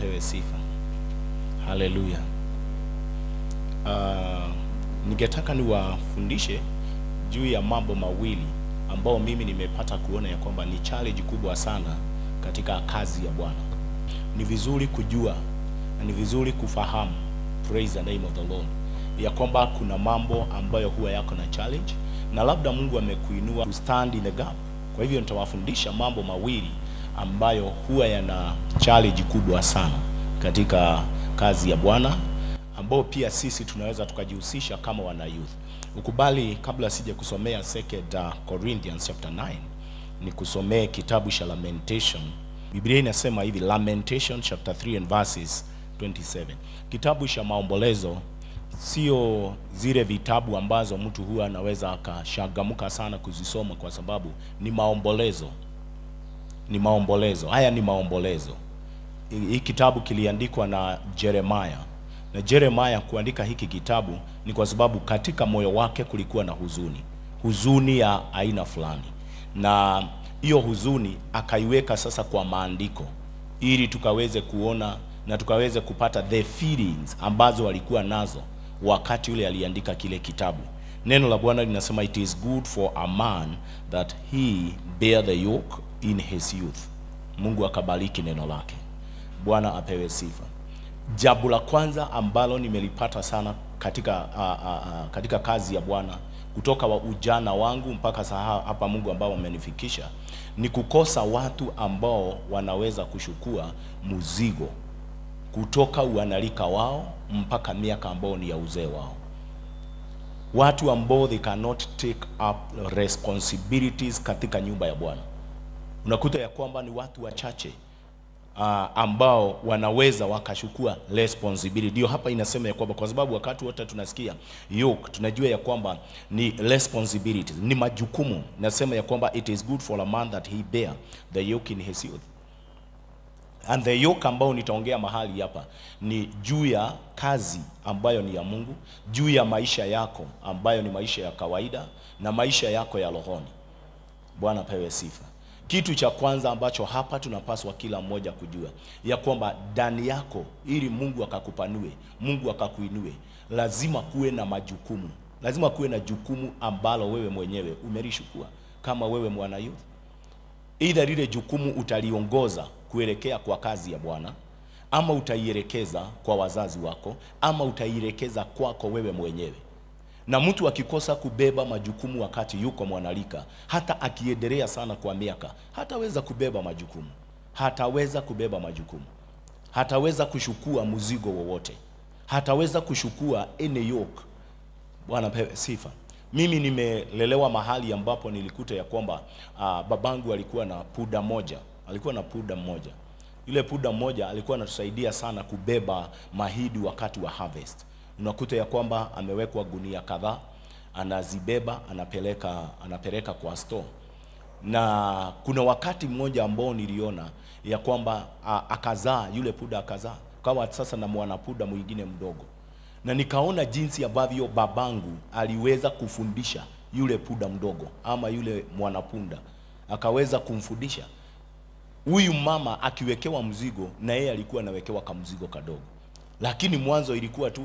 apewe sifa. Haleluya. Ningetaka niwafundishe juu ya mambo mawili ambao mimi nimepata kuona ya kwamba ni challenge kubwa sana katika kazi ya Bwana. Ni vizuri kujua na ni vizuri kufahamu, praise the name of the Lord, ya kwamba kuna mambo ambayo huwa yako na challenge na labda Mungu amekuinua to stand in the gap. Kwa hivyo nitawafundisha mambo mawili ambayo huwa yana challenge kubwa sana katika kazi ya Bwana, ambao pia sisi tunaweza tukajihusisha kama wana youth. Ukubali kabla sije kusomea 2 Corinthians chapter 9 ni kusomea kitabu cha Lamentation. Biblia inasema hivi, Lamentation chapter 3 and verses 27. Kitabu cha maombolezo sio zile vitabu ambazo mtu huwa anaweza akashagamuka sana kuzisoma, kwa sababu ni maombolezo. Ni maombolezo. Haya ni maombolezo. Hii kitabu kiliandikwa na Jeremiah. Na Jeremiah kuandika hiki kitabu ni kwa sababu katika moyo wake kulikuwa na huzuni. Huzuni ya aina fulani. Na hiyo huzuni akaiweka sasa kwa maandiko, ili tukaweze kuona na tukaweze kupata the feelings ambazo walikuwa nazo wakati ule aliandika kile kitabu. Neno la Bwana linasema, it is good for a man that he bear the yoke in his youth. Mungu akabariki neno lake. Bwana apewe sifa. Jambo la kwanza ambalo nimelipata sana katika kazi ya Bwana kutoka wa ujana wangu mpaka hapa Mungu ambao amenifikisha, ni kukosa watu ambao wanaweza kushukua mzigo kutoka uanalika wao mpaka miaka ambao ni ya uzee wao. Watu ambao they cannot take up responsibilities katika nyumba ya Bwana. Unakuta ya kwamba ni watu wachache ambao wanaweza wakashukua responsibility. Ndio hapa inasema ya kwamba, kwa sababu wakati wote tunasikia yoke, tunajua ya kwamba ni responsibilities, ni majukumu. Nasema ya kwamba it is good for a man that he bear the yoke in his youth. And the yoke ambao nitaongea mahali hapa ni juu ya kazi ambayo ni ya Mungu, juu ya maisha yako ambayo ni maisha ya kawaida na maisha yako ya rohoni. Bwana pewe sifa. Kitu cha kwanza ambacho hapa tunapaswa kila mmoja kujua ya kwamba ndani yako, ili Mungu akakupanue, Mungu akakuinue, lazima kuwe na majukumu. Lazima kuwe na jukumu ambalo wewe mwenyewe umelishukua kama wewe mwana youth. Either lile jukumu utaliongoza kuelekea kwa kazi ya Bwana, ama utaielekeza kwa wazazi wako, ama utaielekeza kwako wewe mwenyewe. Na mtu akikosa kubeba majukumu wakati yuko mwanalika, hata akiendelea sana kwa miaka, hataweza kubeba majukumu. Hataweza kubeba majukumu. Hataweza kushukua mzigo wowote. Hataweza kushukua any yoke. Bwana pewe sifa. Mimi nimelelewa mahali ambapo nilikuta ya kwamba babangu alikuwa na puda moja. Alikuwa na puda moja. Ile puda moja alikuwa anatusaidia sana kubeba mahidi wakati wa harvest. Unakuta ya kwamba amewekwa gunia kadhaa, anazibeba, anapeleka kwa store. Na kuna wakati mmoja ambao niliona ya kwamba akazaa, yule puda akazaa, kama sasa na mwanapuda mwingine mdogo. Na nikaona jinsi ambavyo babangu aliweza kufundisha yule puda mdogo ama yule mwanapunda, akaweza kumfundisha. Huyu mama akiwekewa mzigo na yeye alikuwa anawekewa kama mzigo kadogo. Lakini mwanzo ilikuwa tu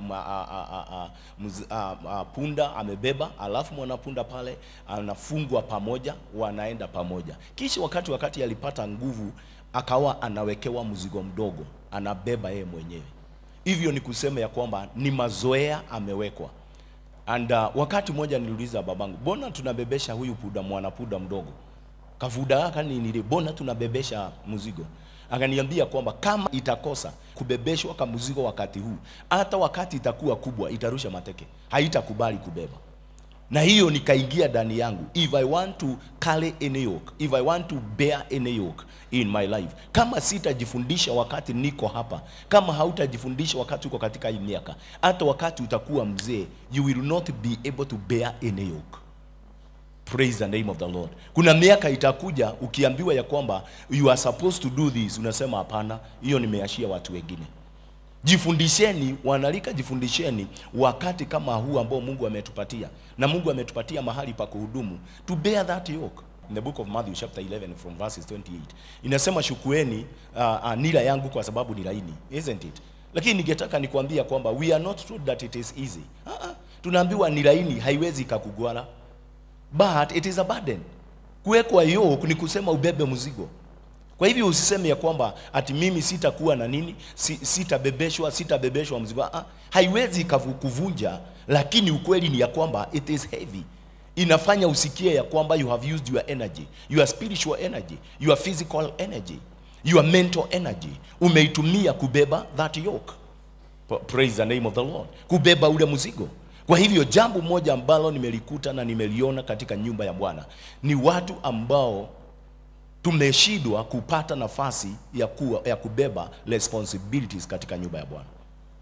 punda amebeba, alafu mwanapunda pale anafungwa pamoja, wanaenda pamoja. Kisha wakati alipata nguvu, akawa anawekewa mzigo mdogo, anabeba yeye mwenyewe. Hivyo ni kusema ya kwamba ni mazoea amewekwa. And wakati mmoja niliuliza babangu, "Mbona tunabebesha huyu mwanapuda mdogo? Kavuda yake ni nile, mbona tunabebesha mzigo?" Akaniambia kwamba kama itakosa kubebeshwa kama mzigo wakati huu, hata wakati itakuwa kubwa itarusha mateke, haitakubali kubeba. Na hiyo nikaingia ndani yangu, if I want to carry any yoke, if I want to bear any yoke in my life, kama sitajifundisha wakati niko hapa, kama hautajifundisha wakati uko katika hii miaka, hata wakati utakuwa mzee, you will not be able to bear any yoke. Praise the name of the Lord. Kuna miaka itakuja ukiambiwa ya kwamba you are supposed to do this, unasema hapana, hiyo nimeachia watu wengine. Jifundisheni, wanalika, jifundisheni wakati kama huu ambao Mungu ametupatia. Na Mungu ametupatia mahali pa kuhudumu to bear that yoke. In the book of Matthew chapter 11 from verses 28. Inasema shukueni nira yangu kwa sababu ni laini, isn't it? Lakini ningetaka nikwambia kwamba we are not told that it is easy. Tunaambiwa ni laini, haiwezi kukugwala. But it is a burden. Kuwekwa yoke ni kusema ubebe mzigo. Kwa hivyo usiseme ya kwamba ati mimi sitakuwa na nini, sitabebeshwa mzigo. Haiwezi kuvunja, lakini ukweli ni ya kwamba it is heavy. Inafanya usikie ya kwamba you have used your energy, your spiritual energy, your physical energy, your mental energy. Umeitumia kubeba that yoke. Praise the name of the Lord. Kubeba ule mzigo. Kwa hivyo jambo moja ambalo nimelikuta na nimeliona katika nyumba ya Bwana ni watu ambao tumeshindwa kupata nafasi ya kubeba responsibilities katika nyumba ya Bwana.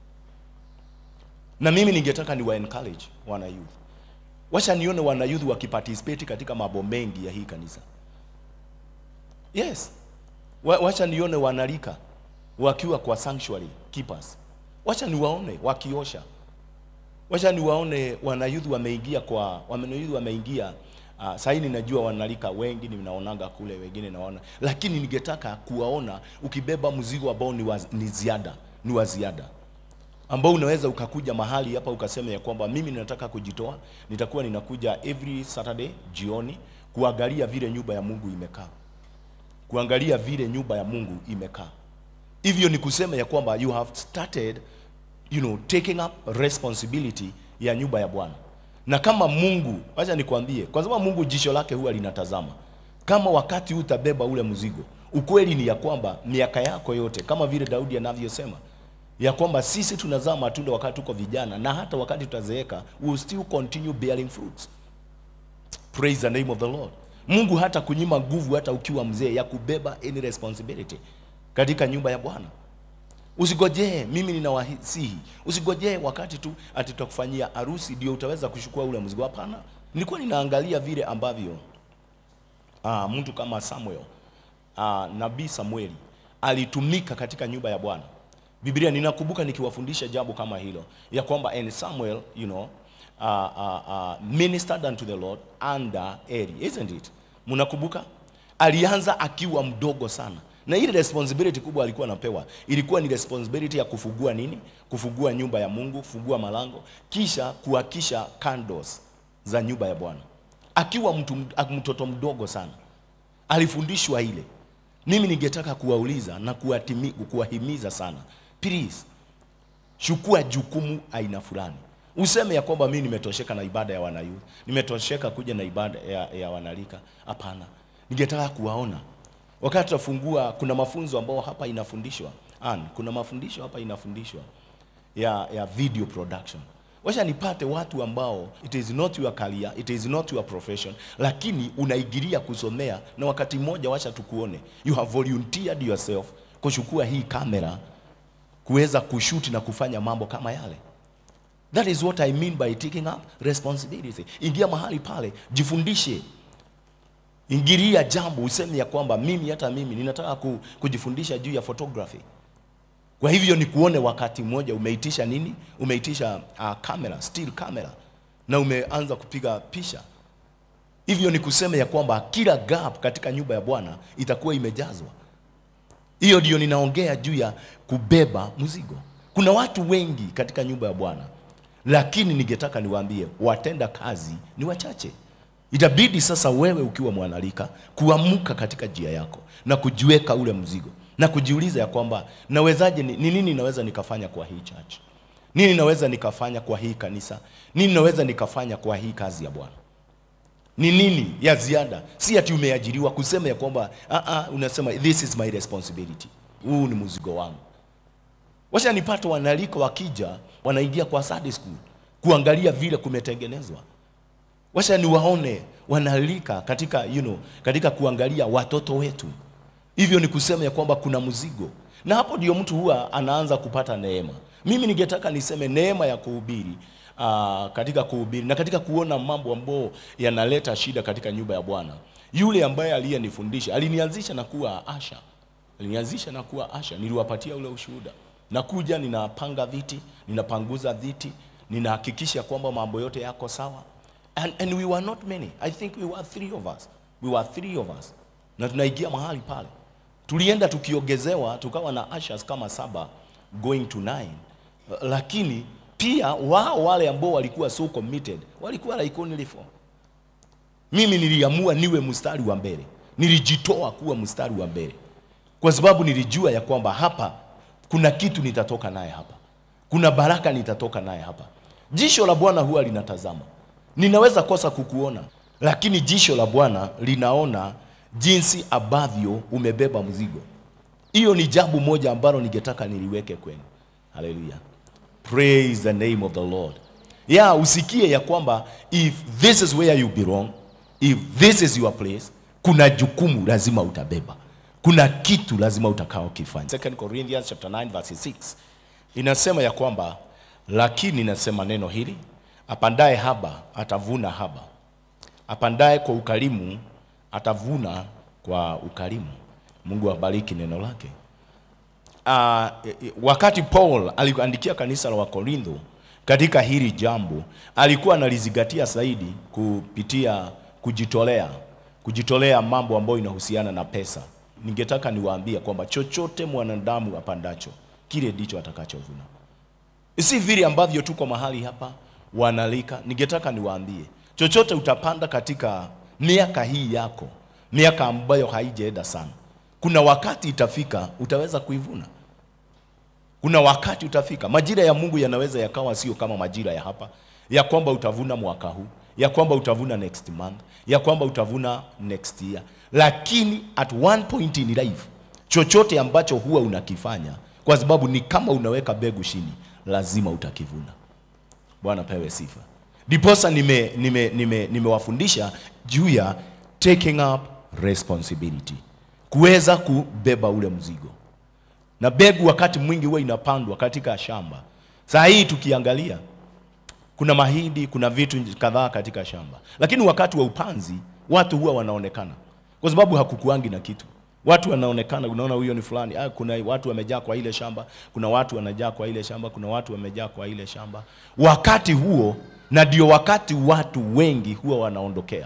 Na mimi ningetaka ni wa encourage wana youth. Wacha nione wana youth wakiparticipate katika mambo mengi ya hii kanisa. Yes. Wacha nione wanalika wakiwa kwa sanctuary keepers. Wacha niwaone wakiosha. Wacha niwaone wana youth wameingia sasa ninajua wanalika wengi ninaonanga kule wengine naona, lakini ningetaka kuwaona ukibeba mzigo ambao ni wa ziada. Ambao unaweza ukakuja mahali hapa ukasema ya kwamba mimi ninataka kujitoa, nitakuwa ninakuja every Saturday jioni kuangalia vile nyumba ya Mungu imekaa. Kuangalia vile nyumba ya Mungu imekaa. Hivyo ni kusema ya kwamba you have started taking up responsibility ya nyumba ya Bwana. Na kama Mungu, acha nikwambie, kwa sababu Mungu jisho lake huwa linatazama. Kama wakati utabeba ule mzigo, ukweli ni ya kwamba miaka yako yote, kama vile Daudi anavyosema, ya kwamba sisi tunazaa matunda wakati tuko vijana, na hata wakati tutazeeka, we will still continue bearing fruits. Praise the name of the Lord. Mungu hata kunyima nguvu hata ukiwa mzee ya kubeba any responsibility katika nyumba ya Bwana. Usigojee, mimi ninawasihi, usigojee wakati tu ati tutakufanyia harusi ndio utaweza kuchukua ule mzigo. Hapana. Nilikuwa ninaangalia vile ambavyo mtu kama Samuel, nabii Samueli alitumika katika nyumba ya Bwana. Biblia ninakumbuka nikiwafundisha jambo kama hilo ya kwamba and Samuel ministered unto the Lord under Eli, isn't it? Mnakumbuka? Alianza akiwa mdogo sana. Na ile responsibility kubwa alikuwa anapewa ilikuwa ni responsibility ya kufungua nini? Kufungua nyumba ya Mungu, kufungua malango, kisha kuhakisha candles za nyumba ya Bwana. Akiwa mtoto mdogo sana alifundishwa ile. Mimi ningetaka kuwauliza na kuwahimiza sana, please chukua jukumu aina fulani. Useme ya kwamba mimi nimetosheka na ibada ya wanayouth, nimetosheka kuja na ibada ya wanalika. Hapana. Ningetaka kuwaona wakati tutafungua, kuna mafunzo ambao hapa inafundishwa. Kuna mafundisho hapa inafundishwa ya video production. Wacha nipate watu ambao it is not your career, it is not your profession, lakini unaigiria kusomea, na wakati mmoja wacha tukuone you have volunteered yourself kuchukua hii kamera kuweza kushoot na kufanya mambo kama yale. That is what I mean by taking up responsibility. Ingia mahali pale, jifundishe. Ingiria jambo, useme ya kwamba hata mimi ninataka kujifundisha juu ya photography. Kwa hivyo ni kuone wakati mmoja umeitisha nini? Umeitisha camera, still camera, na umeanza kupiga picha. Hivyo ni kusema ya kwamba kila gap katika nyumba ya Bwana itakuwa imejazwa. Hiyo ndio ninaongea juu ya kubeba mzigo. Kuna watu wengi katika nyumba ya Bwana, lakini ningetaka niwaambie watenda kazi ni wachache. Itabidi sasa wewe ukiwa mwanalika kuamuka katika njia yako na kujiweka ule mzigo na kujiuliza ya kwamba nawezaje, ni nini naweza nikafanya kwa hii church? Nini naweza nikafanya kwa hii kanisa? Nini naweza nikafanya kwa hii kazi ya Bwana? Ni nini ya ziada? Si ati umeajiriwa kusema ya kwamba unasema this is my responsibility. Huu ni mzigo wangu. Wacha nipate wanalika wakija wanaingia kwa Sunday school kuangalia vile kumetengenezwa. Wacha niwaone wanalika katika kuangalia watoto wetu. Hivyo ni kusema ya kwamba kuna mzigo. Na hapo ndio mtu huwa anaanza kupata neema. Mimi ningetaka niseme neema ya kuhubiri, katika kuhubiri na katika kuona mambo ambayo yanaleta shida katika nyumba ya Bwana. Yule ambaye aliyenifundisha, alinianzisha na kuwa asha. Niliwapatia ule ushuhuda. Nakuja ninapanga viti, ninapanguza viti, ninahakikisha kwamba mambo yote yako sawa. And we were not many. I think we were 3 of us. We were 3 of us. Na tunaingia mahali pale. Tulienda tukiongezewa, tukawa na ushers kama 7 going to 9. Lakini pia wale ambao walikuwa so committed, walikuwa like only 4. Mimi niliamua niwe mstari wa mbele. Nilijitoa kuwa mstari wa mbele. Kwa sababu nilijua ya kwamba hapa kuna kitu nitatoka naye hapa. Kuna baraka nitatoka naye hapa. Jisho la Bwana huwa linatazama. Ninaweza kosa kukuona, lakini jisho la Bwana linaona jinsi ambavyo umebeba mzigo. Hiyo ni jambo moja ambalo ningetaka niliweke kwenu. Hallelujah. Praise the name of the Lord. Usikie ya kwamba if this is where you belong, if this is your place, kuna jukumu lazima utabeba. Kuna kitu lazima utakao kifanya. 2 Corinthians chapter 9 verse 6. Inasema ya kwamba lakini nasema neno hili, apandaye haba atavuna haba. Apandaye kwa ukarimu atavuna kwa ukarimu. Mungu abariki neno lake. Wakati Paul aliandikia kanisa la Wakorintho katika hili jambo, alikuwa analizingatia zaidi kupitia kujitolea mambo ambayo inahusiana na pesa. Ningetaka niwaambie kwamba chochote mwanadamu apandacho, kile ndicho atakachovuna. Si vile ambavyo tuko mahali hapa wanalika. Ningetaka niwaambie, chochote utapanda katika miaka hii yako, miaka ambayo haijaenda sana, kuna wakati itafika utaweza kuivuna. Kuna wakati utafika. Majira ya Mungu yanaweza yakawa sio kama majira ya hapa, ya kwamba utavuna mwaka huu, ya kwamba utavuna next month, ya kwamba utavuna next year. Lakini at one point in life, chochote ambacho huwa unakifanya, kwa sababu ni kama unaweka mbegu chini, lazima utakivuna. Bwana pewe sifa. Diposa nimewafundisha juu ya taking up responsibility. Kuweza kubeba ule mzigo. Na mbegu wakati mwingi huwa inapandwa katika shamba. Saa hii tukiangalia, kuna mahindi, kuna vitu kadhaa katika shamba. Lakini wakati wa upanzi, watu huwa wanaonekana. Kwa sababu hakukuangi na kitu. Watu wanaonekana, unaona huyo ni fulani. Kuna watu wamejaa kwa ile shamba, kuna watu wanajaa kwa ile shamba, kuna watu wamejaa kwa ile shamba. Wakati huo, na ndio wakati watu wengi huwa wanaondokea.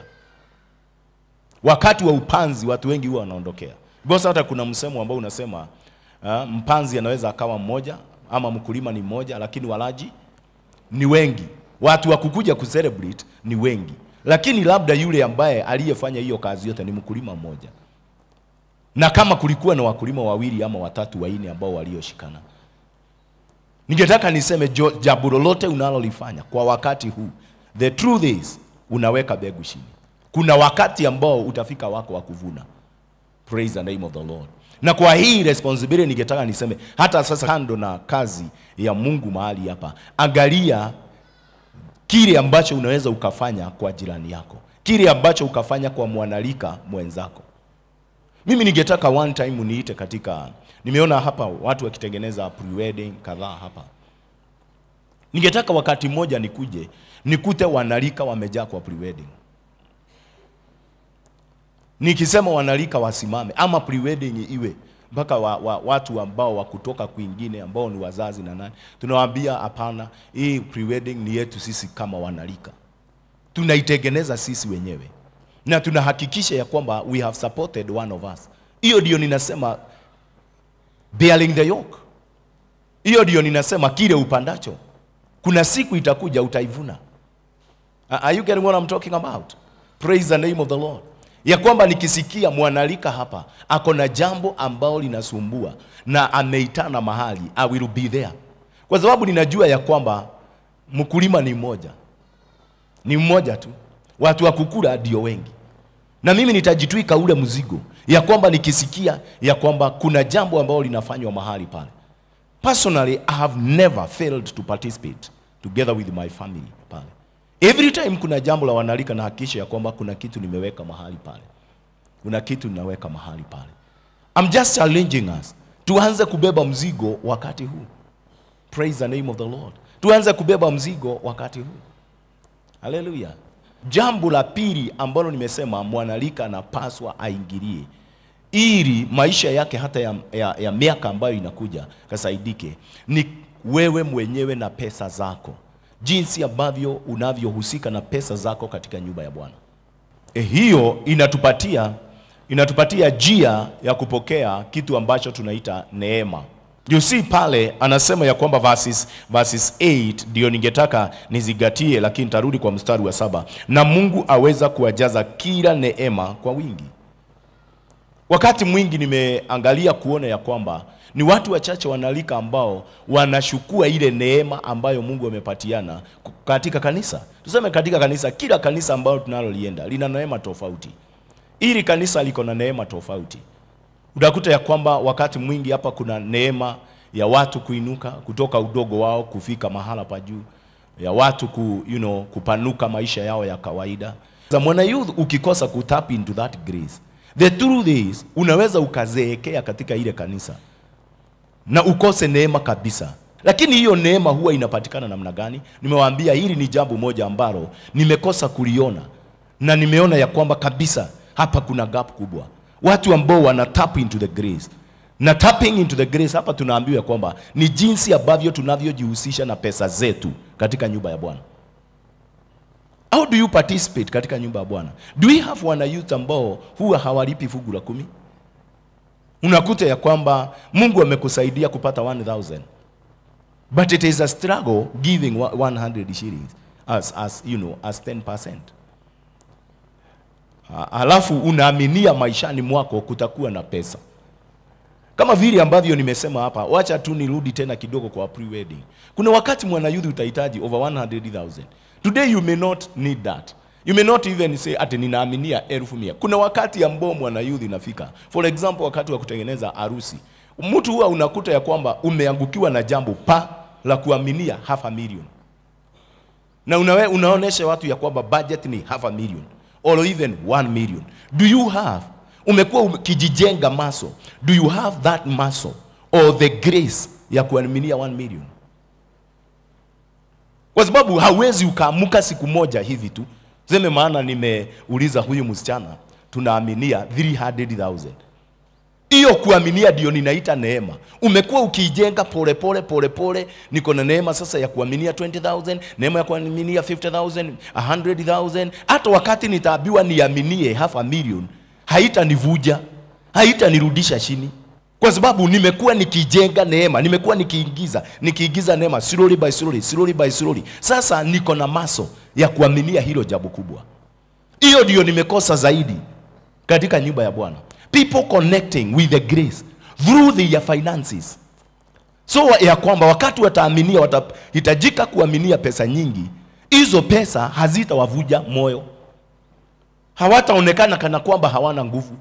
Wakati wa upanzi watu wengi huwa wanaondokea. Bosa, hata kuna msemo ambao unasema mpanzi anaweza akawa mmoja ama mkulima ni mmoja, lakini walaji ni wengi. Watu wa kukuja kucelebrate ni wengi. Lakini labda yule ambaye aliyefanya hiyo kazi yote ni mkulima mmoja. Na kama kulikuwa na wakulima 2 ama 3 4 ambao walioshikana, ningetaka niseme jambo lolote unalolifanya kwa wakati huu, the truth is unaweka mbegu chini. Kuna wakati ambao utafika wako wa kuvuna. Praise the name of the Lord. Na kwa hii responsibility ningetaka niseme, hata sasa kando na kazi ya Mungu mahali hapa, angalia kile ambacho unaweza ukafanya kwa jirani yako, kile ambacho ukafanya kwa mwanalika mwenzako. Mimi ningetaka one time uniite katika, nimeona hapa watu wakitengeneza pre-wedding kadhaa hapa. Ningetaka wakati mmoja nikute wanalika wamejaa kwa pre-wedding. Nikisema wanalika wasimame, ama pre-wedding iwe mpaka watu ambao wakutoka kwingine ambao ni wazazi na nani. Tunawaambia hapana, hii pre-wedding ni yetu sisi kama wanalika. Tunaitengeneza sisi wenyewe. Na tunahakikisha ya kwamba we have supported one of us. Hiyo ndio ninasema bearing the yoke. Hiyo ndio ninasema kile upandacho, kuna siku itakuja utaivuna. Are you getting what I'm talking about? Praise the name of the Lord. Ya kwamba nikisikia mwanalika hapa ako na jambo ambao linasumbua na ameitana mahali, I will be there. Kwa sababu ninajua ya kwamba mkulima ni mmoja. Ni mmoja tu. Watu wa kukula ndio wengi. Na mimi nitajitwika ule mzigo ya kwamba nikisikia ya kwamba kuna jambo ambalo linafanywa mahali pale. Personally, I have never failed to participate together with my family pale. Every time kuna jambo la wanalika, na hakikisha ya kwamba kuna kitu nimeweka mahali pale. Kuna kitu ninaweka mahali pale. I'm just challenging us. Tuanze kubeba mzigo wakati huu. Praise the name of the Lord. Tuanze kubeba mzigo wakati huu. Hallelujah. Jambo la pili ambalo nimesema mwanalika anapaswa aingilie, ili maisha yake hata ya miaka ambayo inakuja kasaidike, ni wewe mwenyewe na pesa zako. Jinsi ambavyo unavyohusika na pesa zako katika nyumba ya Bwana. hiyo inatupatia njia ya kupokea kitu ambacho tunaita neema. You see pale anasema ya kwamba verses 8 ndio ningetaka nizigatie, lakini tarudi kwa mstari wa 7. Na Mungu aweza kuwajaza kila neema kwa wingi. Wakati mwingi nimeangalia kuona ya kwamba ni watu wachache wanalika ambao wanashukua ile neema ambayo Mungu amepatiana katika kanisa. Tuseme katika kanisa, kila kanisa ambalo tunalolienda lina neema tofauti. Ili kanisa liko na neema tofauti. Utakuta ya kwamba wakati mwingi hapa kuna neema ya watu kuinuka kutoka udogo wao kufika mahala pa juu, ya watu kupanuka maisha yao ya kawaida. Za mwana youth ukikosa kutap into that grace, the truth is unaweza ukazeekea katika ile kanisa na ukose neema kabisa. Lakini hiyo neema huwa inapatikana namna gani? Nimewaambia hili ni jambo moja ambalo nimekosa kuliona, na nimeona ya kwamba kabisa hapa kuna gap kubwa. Watu ambao wana tap into the grace. Na tapping into the grace hapa tunaambiwa kwamba ni jinsi ambavyo tunavyojihusisha na pesa zetu katika nyumba ya Bwana. How do you participate katika nyumba ya Bwana? Do we have wana youth ambao huwa hawalipi fungu la 10? Unakuta ya kwamba Mungu amekusaidia kupata 1000. But it is a struggle giving 100 shillings as 10%. Halafu unaaminia maishani mwako kutakuwa na pesa. Kama vile ambavyo nimesema hapa, wacha tu nirudi tena kidogo kwa pre-wedding. Kuna wakati mwana youth utahitaji over 100,000. Today you may not need that. You may not even say ati ninaaminia 1,000. Kuna wakati ambao mwana youth inafika. For example, wakati wa kutengeneza harusi. Mtu huwa unakuta ya kwamba umeangukiwa na jambo la kuaminia 500,000. Na unaonesha watu ya kwamba budget ni 500,000 or even 1 million. Do you have, umekuwa ukijijenga muscle, do you have that muscle or the grace ya kuaminia 1 million? Kwa sababu hauwezi ukaamuka siku moja hivi tu. Sema maana nimeuliza huyu msichana tunaaminia 300,000. Hiyo kuaminia ndio ninaita neema. Umekuwa ukijenga pole pole, niko na neema sasa ya kuaminia 20,000, neema ya kuaminia 50,000, 100,000. Hata wakati nitaambiwa niaminie 500,000, haitanivuja, haitanirudisha chini. Kwa sababu nimekuwa nikijenga neema, nimekuwa nikiingiza neema slowly by slowly. Sasa niko na maso ya kuaminia hilo jambo kubwa. Hiyo ndio nimekosa zaidi katika nyumba ya Bwana. People connecting with the grace through their finances. So ya kwamba wakati wataaminia, watahitajika kuaminia pesa nyingi, hizo pesa hazitawavuja moyo. Hawataonekana kana kwamba hawana nguvu.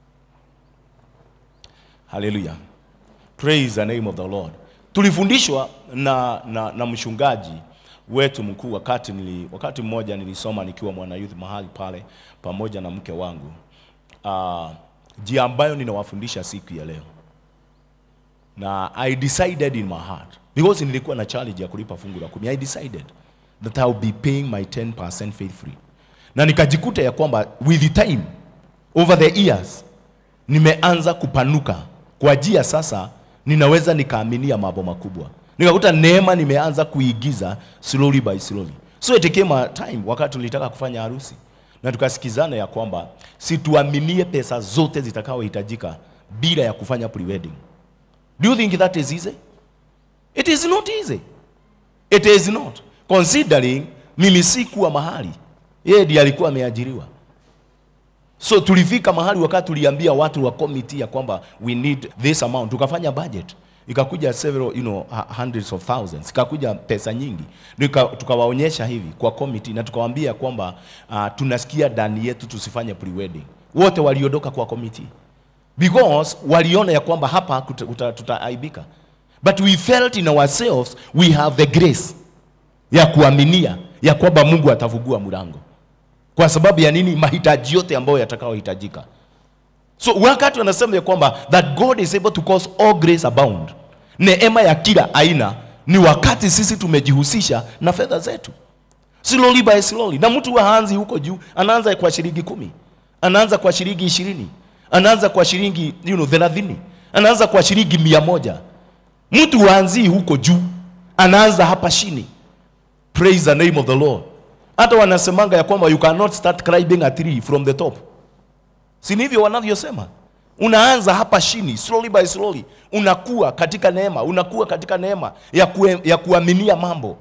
Hallelujah. Praise the name of the Lord. Tulifundishwa na mchungaji wetu mkuu wakati mmoja nilisoma nikiwa mwana youth mahali pale pamoja na mke wangu. Njia ambayo ninawafundisha siku ya leo. Na I decided in my heart, because nilikuwa na challenge ya kulipa fungu la 10, I decided that I will be paying my 10% faith free. Na nikajikuta ya kwamba with the time, over the years, nimeanza kupanuka. Kwa njia sasa, ninaweza nikaaminia mambo makubwa. Nikakuta neema nimeanza kuigiza slowly by slowly. So it came a time wakati tulitaka kufanya harusi. Na tukasikizana ya kwamba situaminie pesa zote zitakaohitajika bila ya kufanya pre-wedding. Do you think that is easy? It is not easy. It is not. Considering mimi sikuwa mahali, yeye ndiye alikuwa ameajiriwa. So tulifika mahali wakati tuliambia watu wa committee ya kwamba we need this amount. Tukafanya budget. Ikakuja several, hundreds of thousands. Ikakuja pesa nyingi. Tukawaonyesha hivi kwa committee na tukawaambia kwamba tunasikia ndani yetu tusifanye pre-wedding. Wote waliondoka kwa committee. Because waliona ya kwamba hapa tutaaibika. But we felt in ourselves we have the grace ya kuaminia ya kwamba Mungu atafungua mlango. Kwa sababu ya nini? Mahitaji yote ambayo yatakayohitajika. So wakati wanasema ya kwamba that God is able to cause all grace abound, neema ya kila aina, ni wakati sisi tumejihusisha na fedha zetu. Slowly by slowly. Na mtu haanzi huko juu, anaanza kwa shilingi 10, anaanza kwa shilingi 20, anaanza kwa shilingi 30, anaanza kwa shilingi 100. Mtu haanzi huko juu, anaanza hapa chini. Praise the name of the Lord. Hata wanasemanga ya kwamba you cannot start climbing a tree from the top. Si hivyo wanavyosema? Unaanza hapa chini, slowly by slowly. Unakuwa katika neema, unakuwa katika neema ya kuaminia mambo.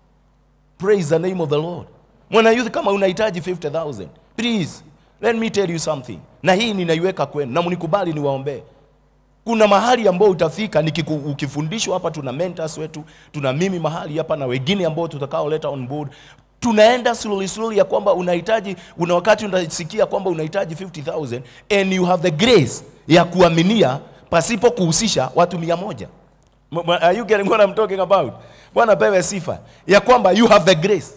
Praise the name of the Lord. Mwana youth, kama unahitaji 50,000, please, let me tell you something. Na hii ninaiweka kwenu, na mnikubali niwaombee. Kuna mahali ambao utafika, ukifundishwa hapa, tuna mentors wetu, tuna mimi mahali hapa na wengine ambao tutakao leta on board. Tunaenda slowly ya kwamba una wakati unasikia kwamba unahitaji 50,000 and you have the grace ya kuaminia pasipo kuhusisha watu 100. Are you getting what I'm talking about? Bwana pewe sifa. Ya kwamba you have the grace.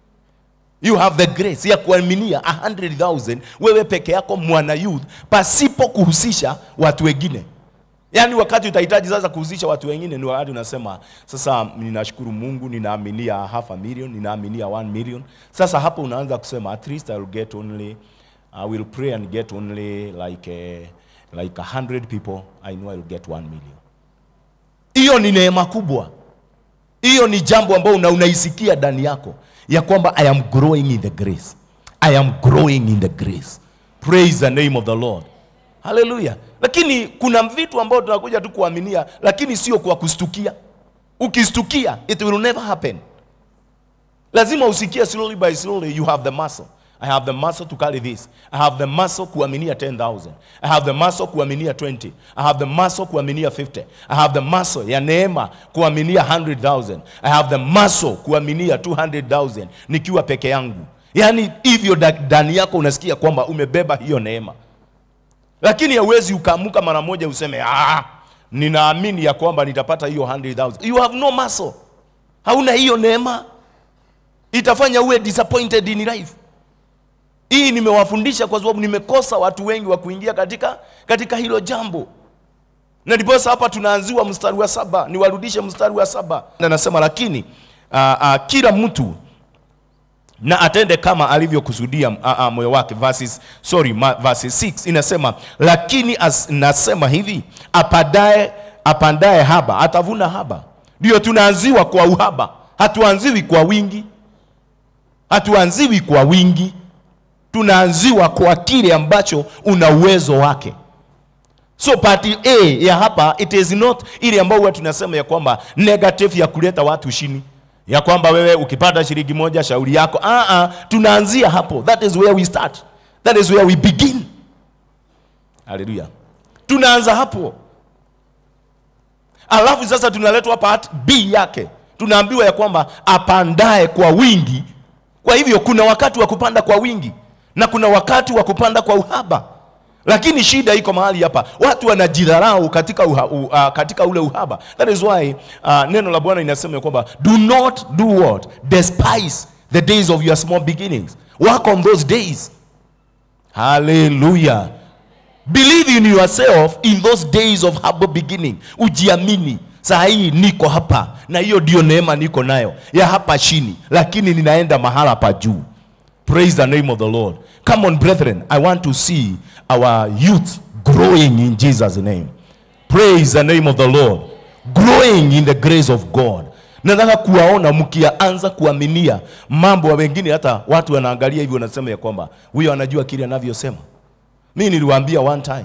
You have the grace ya kuaminia 100,000 wewe peke yako mwana youth pasipo kuhusisha watu wengine. Yani wakati utahitaji sasa kuhusisha watu wengine, ni wakati unasema sasa ninashukuru Mungu, ninaaminia 500,000, ninaaminia 1 million. Sasa hapo unaanza kusema at least I will pray and get only like 100 people. I know I will get 1 million. Hiyo ni neema kubwa. Hiyo ni jambo ambalo unaisikia ndani yako ya kwamba I am growing in the grace. I am growing in the grace. Praise the name of the Lord. Hallelujah. Lakini kuna vitu ambao tunakuja tu kuaminia, lakini sio kwa kustukia. Ukistukia, it will never happen. Lazima usikie slowly by slowly. You have the muscle. I have the muscle to carry this. I have the muscle kuaminia 10,000. I have the muscle kuaminia 20. I have the muscle kuaminia 50. I have the muscle ya neema kuaminia 100,000. I have the muscle kuaminia 200,000 nikiwa peke yangu. Yani hivyo ndani yako unasikia kwamba umebeba hiyo neema. Lakini hauwezi ukaamuka mara moja useme ninaamini ya kwamba nitapata hiyo 100,000. You have no muscle. Hauna hiyo neema. Itafanya uwe disappointed in life. Hii nimewafundisha kwa sababu nimekosa watu wengi wa kuingia katika hilo jambo. Na ndipo hapa tunaanziwa mstari wa 7. Niwarudishe mstari wa 7. Na nasema lakini kila mtu na atende kama alivyokusudia moyo wake. Verse 6 inasema lakini nasema hivi, apandaye haba atavuna haba. Ndio tunaanziwa kwa uhaba. Hatuanziwi kwa wingi. Hatuanziwi kwa wingi. Tunaanziwa kwa kile ambacho una uwezo wake. So party A ya hapa, it is not ile ambayo watu tunasema ya kwamba negative ya kuleta watu chini. Ya kwamba wewe ukipata shilingi moja shauri yako. Tunaanzia hapo. That is where we start. That is where we begin. Hallelujah. Tunaanza hapo. Alafu sasa tunaletwa part B yake. Tunaambiwa ya kwamba apandae kwa wingi. Kwa hivyo kuna wakati wa kupanda kwa wingi na kuna wakati wa kupanda kwa uhaba. Lakini shida iko mahali hapa. Watu wanajidharau katika ule uhaba. That is why neno la Bwana inasema kwamba do not do what? Despise the days of your small beginnings. Work on those days. Hallelujah. Believe in yourself in those days of humble beginning. Ujiamini. Saa hii niko hapa na hiyo ndio neema niko nayo ya hapa chini, lakini ninaenda mahala pa juu. Praise the name of the Lord. Come on brethren, I want to see our youth growing in Jesus' name. Praise the name of the Lord. Growing in the grace of God. Nataka kuwaona mkianza kuaminia mambo wengine, hata watu wanaangalia hivyo wanasema ya kwamba huyo anajua kile anavyosema. Mimi niliwaambia one time,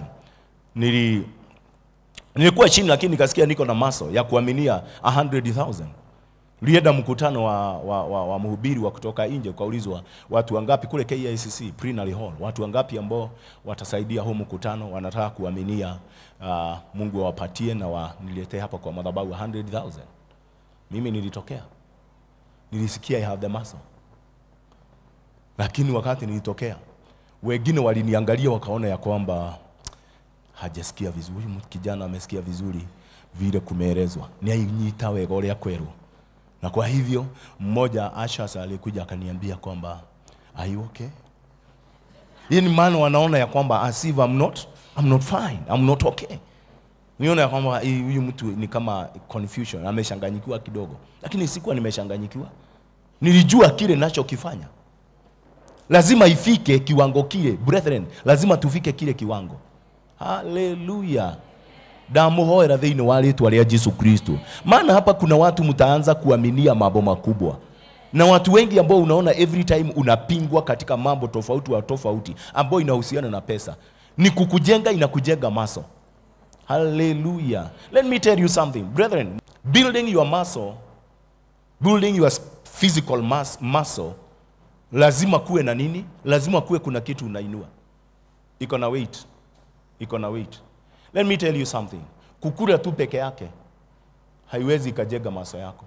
nilikuwa chini lakini nikasikia niko na maso ya kuaminia 100,000. Lienda mkutano wa mhubiri wa kutoka nje, ukaulizwa watu wangapi kule KICC Plenary Hall, watu wangapi ambao watasaidia huo mkutano, wanataka kuaminia Mungu awapatie na niletee hapa kwa madhabahu 100,000. Mimi nilitokea. Nilisikia I have the muscle. Lakini wakati nilitokea, wengine waliniangalia wakaona ya kwamba hajasikia vizuri, kijana amesikia vizuri vile kumeelezwa. Ni ainyita wega ole kweru. Na kwa hivyo mmoja Ashas alikuja akaniambia kwamba are you okay? Yaani maana wanaona ya kwamba as if I'm not fine, I'm not okay. Niona ya kwamba huyu mtu ni kama confusion, ameshanganyikiwa kidogo. Lakini sikuwa nimeshanganyikiwa. Nilijua kile ninachokifanya. Lazima ifike kiwango kile, brethren, lazima tufike kile kiwango. Hallelujah. Ndamuhoera thĩinĩ wa rĩĩtwa rĩa Yesu Kristo. Maana hapa kuna watu mtaanza kuaminia mambo makubwa. Na watu wengi ambao unaona every time unapingwa katika mambo tofauti ambao inahusiana na pesa, ni kukujenga, inakujenga muscle. Hallelujah. Let me tell you something, brethren. Building your muscle, building your physical muscle, lazima kuwe na nini? Lazima kuwe kuna kitu unainua. Iko na weight. Iko na weight. Let me tell you something. Kukula tu peke yake haiwezi ikajenga muscle yako.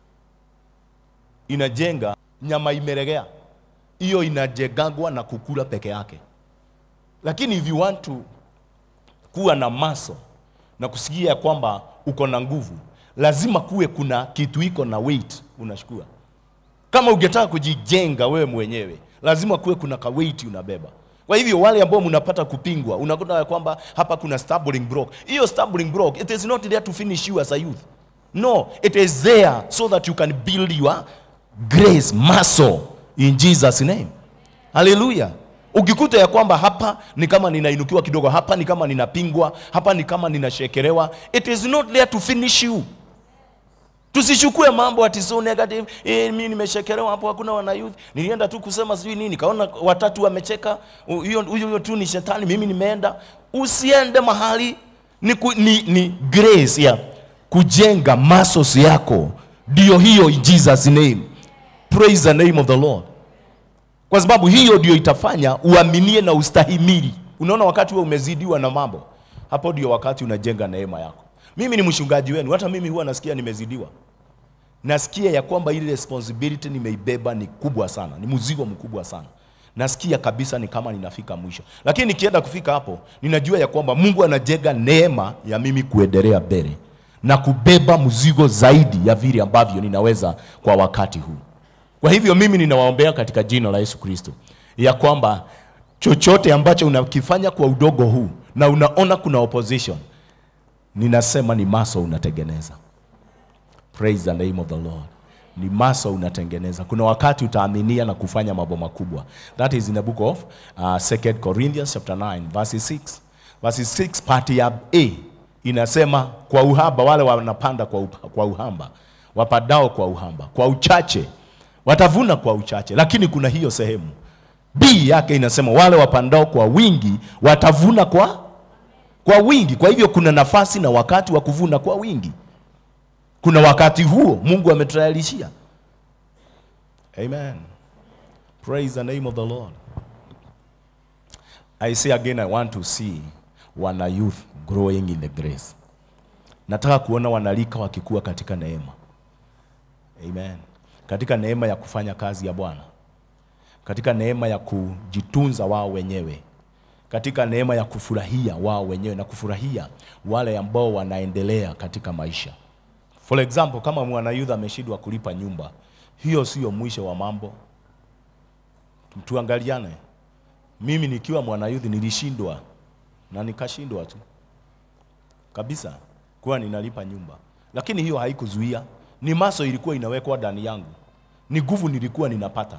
Inajenga nyama imeregea. Hiyo inajengwa na kukula peke yake. Lakini if you want to kuwa na muscle na kusikia kwamba uko na nguvu, lazima kuwe kuna kitu iko na weight unashukua. Kama ungetaka kujijenga wewe mwenyewe, lazima kuwe kuna ka weight unabeba. Kwa hivyo wale ambao mnapata kupingwa, unakuta kwamba hapa kuna stumbling block. Hiyo stumbling block, it is not there to finish you as a youth. No, it is there so that you can build your grace muscle in Jesus name. Hallelujah. Ukikuta ya kwamba hapa ni kama ninainukiwa kidogo, hapa ni kama ninapingwa, hapa ni kama ninashekelewa, it is not there to finish you. Tusishukue mambo ati so negative. Mimi nimeshekelewa hapo, hakuna wana youth. Nilienda tu kusema sijui nini, kaona watatu wamecheka, huyo tu ni shetani, mimi nimeenda. Usiende mahali. Ni grace ya kujenga muscles yako. Ndio hiyo in Jesus name. Praise the name of the Lord. Kwa sababu hiyo ndio itafanya uaminie na ustahimili. Unaona wakati wewe umezidiwa na mambo, hapo ndio wakati unajenga neema yako. Mimi ni mchungaji wenu, hata mimi huwa nasikia nimezidiwa. Nasikia ya kwamba ile responsibility nimeibeba ni kubwa sana, ni mzigo mkubwa sana. Nasikia kabisa ni kama ninafika mwisho. Lakini nikienda kufika hapo, ninajua ya kwamba Mungu anajenga neema ya mimi kuendelea mbele na kubeba mzigo zaidi ya vile ambavyo ninaweza kwa wakati huu. Kwa hivyo mimi ninawaombea katika jina la Yesu Kristo ya kwamba chochote ambacho unakifanya kwa udogo huu na unaona kuna opposition, ninasema ni muscle unatengeneza. Praise the name of the Lord. Ni muscle unatengeneza. Kuna wakati utaaminia na kufanya mambo makubwa. That is in the book of 2 Corinthians chapter 9 verse 6. Verse 6 part ya A inasema kwa uhaba wale wanapanda kwa uhamba, wapadao kwa uhamba, kwa uchache watavuna kwa uchache. Lakini kuna hiyo sehemu B yake inasema wale wapandao kwa wingi watavuna kwa wingi. Kwa hivyo kuna nafasi na wakati wa kuvuna kwa wingi. Kuna wakati huo Mungu ametrayalishia. Amen. Praise the name of the Lord. I say again, I want to see wana youth growing in the grace. Nataka kuona wanalika wakikua katika neema. Amen. Katika neema ya kufanya kazi ya Bwana. Katika neema ya kujitunza wao wenyewe. Katika neema ya kufurahia wao wenyewe na kufurahia wale ambao wanaendelea katika maisha. For example, kama mwana youth ameshindwa kulipa nyumba, hiyo sio mwisho wa mambo. Tuangaliane. Mimi nikiwa mwana youth nilishindwa na nikashindwa tu kabisa kuwa ninalipa nyumba. Lakini hiyo haikuzuia. Ni maso ilikuwa inawekwa ndani yangu. Ni nguvu nilikuwa ninapata.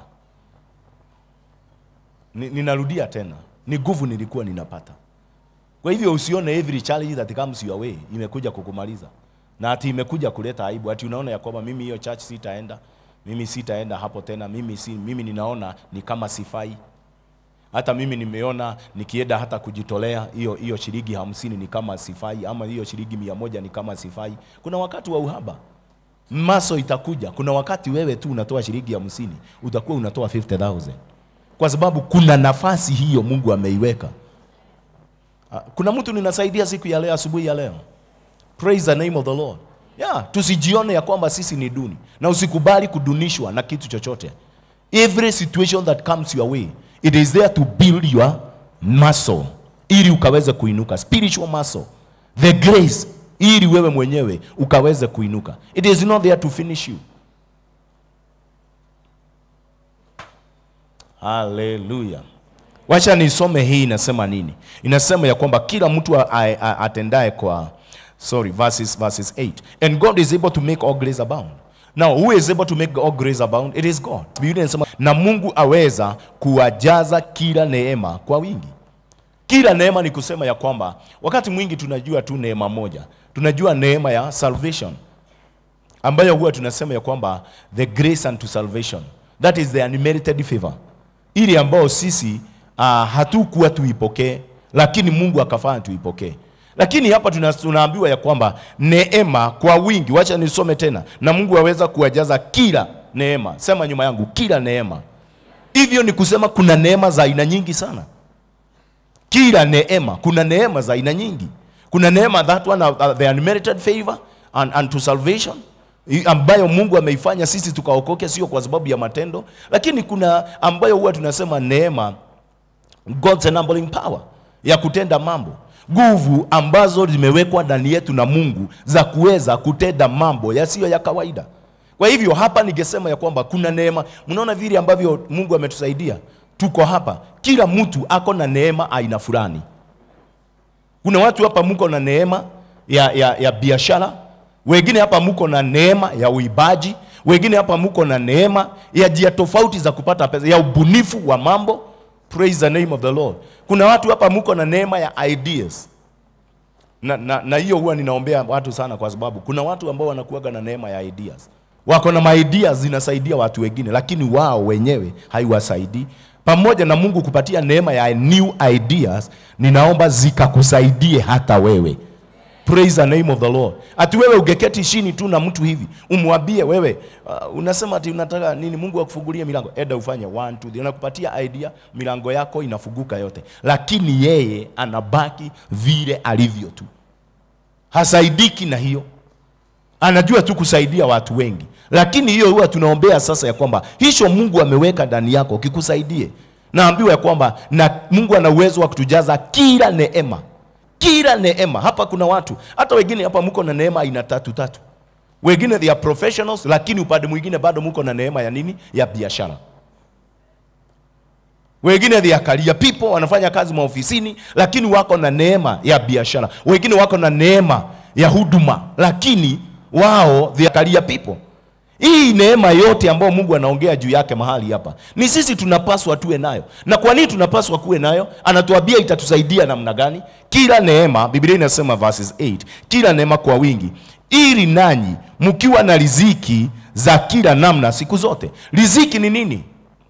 Ninarudia tena. Ni nguvu nilikuwa ninapata. Kwa hivyo usione every challenge that comes your way imekuja kukumaliza. Na ati imekuja kuleta aibu. Ati unaona ya kwamba mimi hiyo church sitaenda. Mimi sitaenda hapo tena. Mimi ninaona ni kama sifai. Hata mimi nimeona nikienda hata kujitolea hiyo shilingi 50 ni kama sifai, ama hiyo shilingi 100 ni kama sifai. Kuna wakati wa uhaba. Maso itakuja. Kuna wakati wewe tu unatoa shilingi 50, utakuwa unatoa 50,000. Kwa sababu kuna nafasi hiyo Mungu ameiweka. Kuna mtu ninasaidia siku ya leo, asubuhi ya leo. Praise the name of the Lord. Yeah, tusijione ya kwamba sisi ni duni. Na usikubali kudunishwa na kitu chochote. Every situation that comes your way, it is there to build your muscle. Ili ukaweze kuinuka. Spiritual muscle. The grace. Ili wewe mwenyewe ukaweze kuinuka. It is not there to finish you. Hallelujah. Wacha nisome hii inasema nini? Inasema ya kwamba kila mtu atendaye kwa verses 8. And God is able to make all grace abound. Now, who is able to make all grace abound? It is God. Biblia inasema na Mungu aweza kuwajaza kila neema kwa wingi. Kila neema ni kusema ya kwamba wakati mwingi tunajua tu neema moja. Tunajua neema ya salvation. ambayo huwa tunasema ya kwamba the grace unto salvation, that is the unmerited favor, ili ambao sisi hatukuwa tuipokee, lakini Mungu akafanya tuipokee. Lakini hapa tunaambiwa ya kwamba neema kwa wingi. Wacha nisome tena. Na Mungu aweza kuwajaza kila neema. Sema nyuma yangu, kila neema. Hivyo ni kusema kuna neema za aina nyingi sana. Kila neema, kuna neema za aina nyingi. Kuna neema, that one, the unmerited favor unto salvation, ambayo Mungu ameifanya sisi tukaokoke, sio kwa sababu ya matendo. Lakini kuna ambayo huwa tunasema neema, God's enabling power, ya kutenda mambo. Nguvu ambazo zimewekwa ndani yetu na Mungu za kuweza kutenda mambo yasiyo ya kawaida. Kwa hivyo hapa ningesema ya kwamba kuna neema. Mnaona vile ambavyo Mungu ametusaidia. Tuko hapa, kila mtu ako na neema aina fulani. Kuna watu hapa mko na neema ya biashara, wengine hapa mko na neema ya uibaji, wengine hapa mko na neema ya njia tofauti za kupata pesa, ya ubunifu wa mambo. Praise the name of the Lord. Kuna watu hapa mko na neema ya ideas. Na hiyo huwa ninaombea watu sana, kwa sababu kuna watu ambao wanakuaga na neema ya ideas. Wako na ideas zinasaidia watu wengine, lakini wao wenyewe haiwasaidii. Pamoja na Mungu kupatia neema ya new ideas, ninaomba zikakusaidie hata wewe. Praise the name of the Lord. Ati wewe ungeketi chini tu na mtu hivi, umwambie wewe, unasema ati unataka nini, Mungu akufungulie milango. Eda ufanye 1 2 3, anakupatia idea, milango yako inafunguka yote. Lakini yeye anabaki vile alivyo tu. Hasaidiki na hiyo. Anajua tu kusaidia watu wengi. Lakini hiyo huwa tunaombea sasa ya kwamba hicho Mungu ameweka ndani yako kikusaidie. Naambiwa ya kwamba na Mungu ana uwezo wa kutujaza kila neema. Kila neema. Hapa kuna watu, hata wengine hapa mko na neema aina tatu. Wengine they are professionals, lakini upande mwingine bado mko na neema ya nini? Ya biashara. Wengine they are career people, wanafanya kazi maofisini, lakini wako na neema ya biashara. Wengine wako na neema ya huduma, lakini wao they are career people. Hii neema yote ambayo Mungu anaongea juu yake mahali hapa, ni sisi tunapaswa tuwe nayo. Na kwa nini tunapaswa kuwe nayo? Anatuambia itatusaidia namna gani? Kila neema, Biblia inasema verses 8, kila neema kwa wingi, ili nanyi mkiwa na riziki za kila namna siku zote. Riziki ni nini?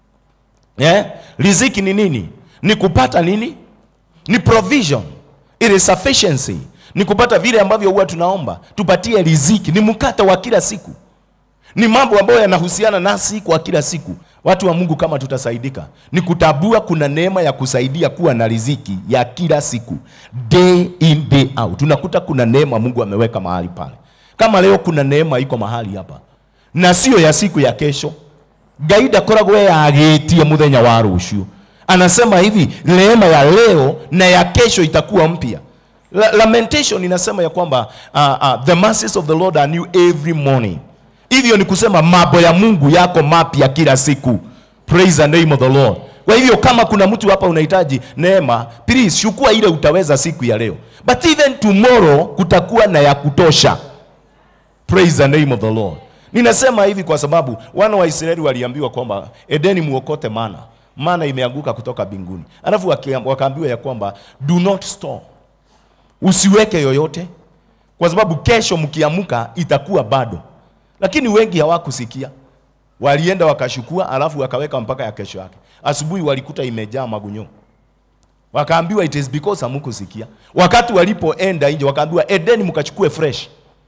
Riziki ni nini? Ni kupata nini? Ni provision. It is sufficiency. Ni kupata vile ambavyo huwa tunaomba. Tupatie riziki. Ni mkate wa kila siku. Ni mambo ambayo yanahusiana nasi kwa kila siku. Watu wa Mungu, kama tutasaidika, ni kutabua kuna neema ya kusaidia kuwa na riziki ya kila siku. Day in, day out. Tunakuta kuna neema Mungu ameweka mahali pale. Kama leo kuna neema iko mahali hapa. Na sio ya siku ya kesho. Gaida koragwe ya agetia muthenya wa rũciũ. Anasema hivi, neema ya leo na ya kesho itakuwa mpya. Lamentation inasema ya kwamba the mercies of the Lord are new every morning. Hivyo ni kusema mambo ya Mungu yako mapya kila siku. Praise the name of the Lord. Kwa hivyo kama kuna mtu hapa unahitaji neema, please chukua ile utaweza siku ya leo. But even tomorrow kutakuwa na ya kutosha. Praise the name of the Lord. Ninasema hivi kwa sababu wana wa Israeli waliambiwa kwamba Edeni muokote mana. Mana imeanguka kutoka mbinguni. Alafu wakaambiwa ya kwamba do not store. Usiweke yoyote, kwa sababu kesho mkiamka itakuwa bado. Lakini wengi hawakusikia. Walienda wakashukua, alafu wakaweka mpaka ya kesho yake. Asubuhi walikuta imejaa magunyo. Wakaambiwa it is because hamkusikia. Wakati walipoenda nje wakaambiwa Edeni mkachukue fresh.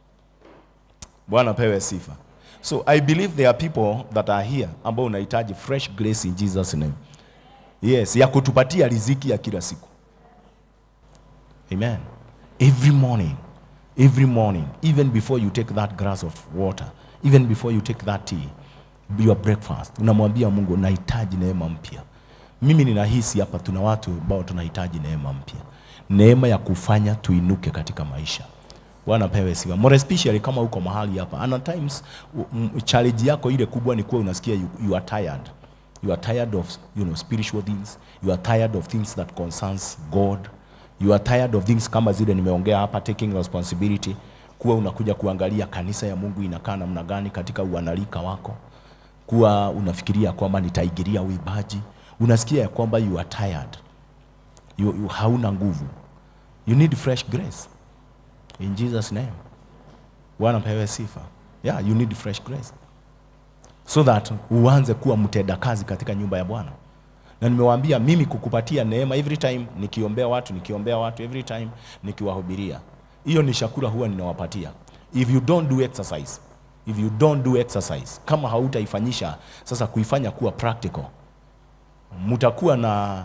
Bwana pewe sifa. So I believe there are people that are here ambao unahitaji fresh grace in Jesus name. Yes, ya kutupatia riziki ya kila siku. Amen. Every morning, even before you take that glass of water, even before you take that tea, your breakfast, unamwambia Mungu, nahitaji neema mpya. Mimi ninahisi hapa tuna watu ambao tunahitaji neema mpya. Neema ya kufanya tuinuke katika maisha. Bwana pewe sifa. More especially kama uko mahali hapa. And at times challenge yako ile kubwa ni kuwa unasikia you are tired. You are tired of, spiritual things. You are tired of things that concerns God. You are tired of things kama zile nimeongea hapa, taking responsibility. Kuwa unakuja kuangalia kanisa ya Mungu inakaa namna gani katika uanalika wako. Kuwa unafikiria kwamba nitaigiria uibaji. Unasikia ya kwamba you are tired. You hauna nguvu. You need fresh grace. In Jesus name. Bwana pewe sifa. Yeah, you need fresh grace. So that uanze kuwa mtenda kazi katika nyumba ya Bwana. Na nimewaambia mimi kukupatia neema every time nikiombea watu every time nikiwahubiria. Hiyo ni shakura huwa ninawapatia. If you don't do exercise, kama hautaifanyisha sasa kuifanya kuwa practical, mtakuwa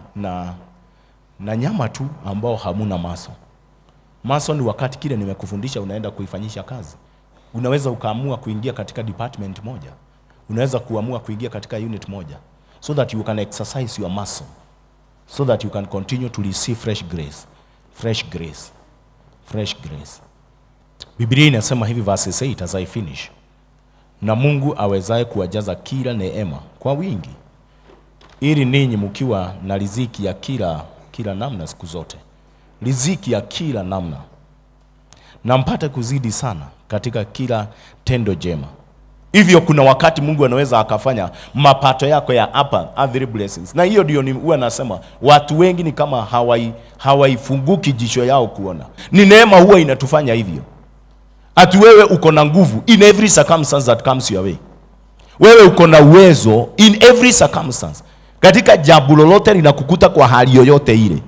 na nyama tu ambao hamuna maso. Maso ni wakati kile nimekufundisha unaenda kuifanyisha kazi. Unaweza ukaamua kuingia katika department moja. Unaweza kuamua kuingia katika unit moja. So that you can exercise your muscle. So that you can continue to receive fresh grace. Fresh grace. Fresh grace. Biblia inasema hivi verse 8 as I finish. Na Mungu awezaye kuwajaza kila neema kwa wingi, ili ninyi mkiwa na riziki ya kila namna siku zote. Riziki ya kila namna. Na mpate kuzidi sana katika kila tendo jema. Hivyo kuna wakati Mungu anaweza akafanya mapato yako ya upper earthly blessings. Na hiyo ndio huwa nasema watu wengi ni kama hawaifunguki jicho yao kuona. Ni neema huwa inatufanya hivyo. Ati wewe uko na nguvu in every circumstance that comes your way. Wewe uko na uwezo in every circumstance. Katika jambo lolote linakukuta kwa hali yoyote ile.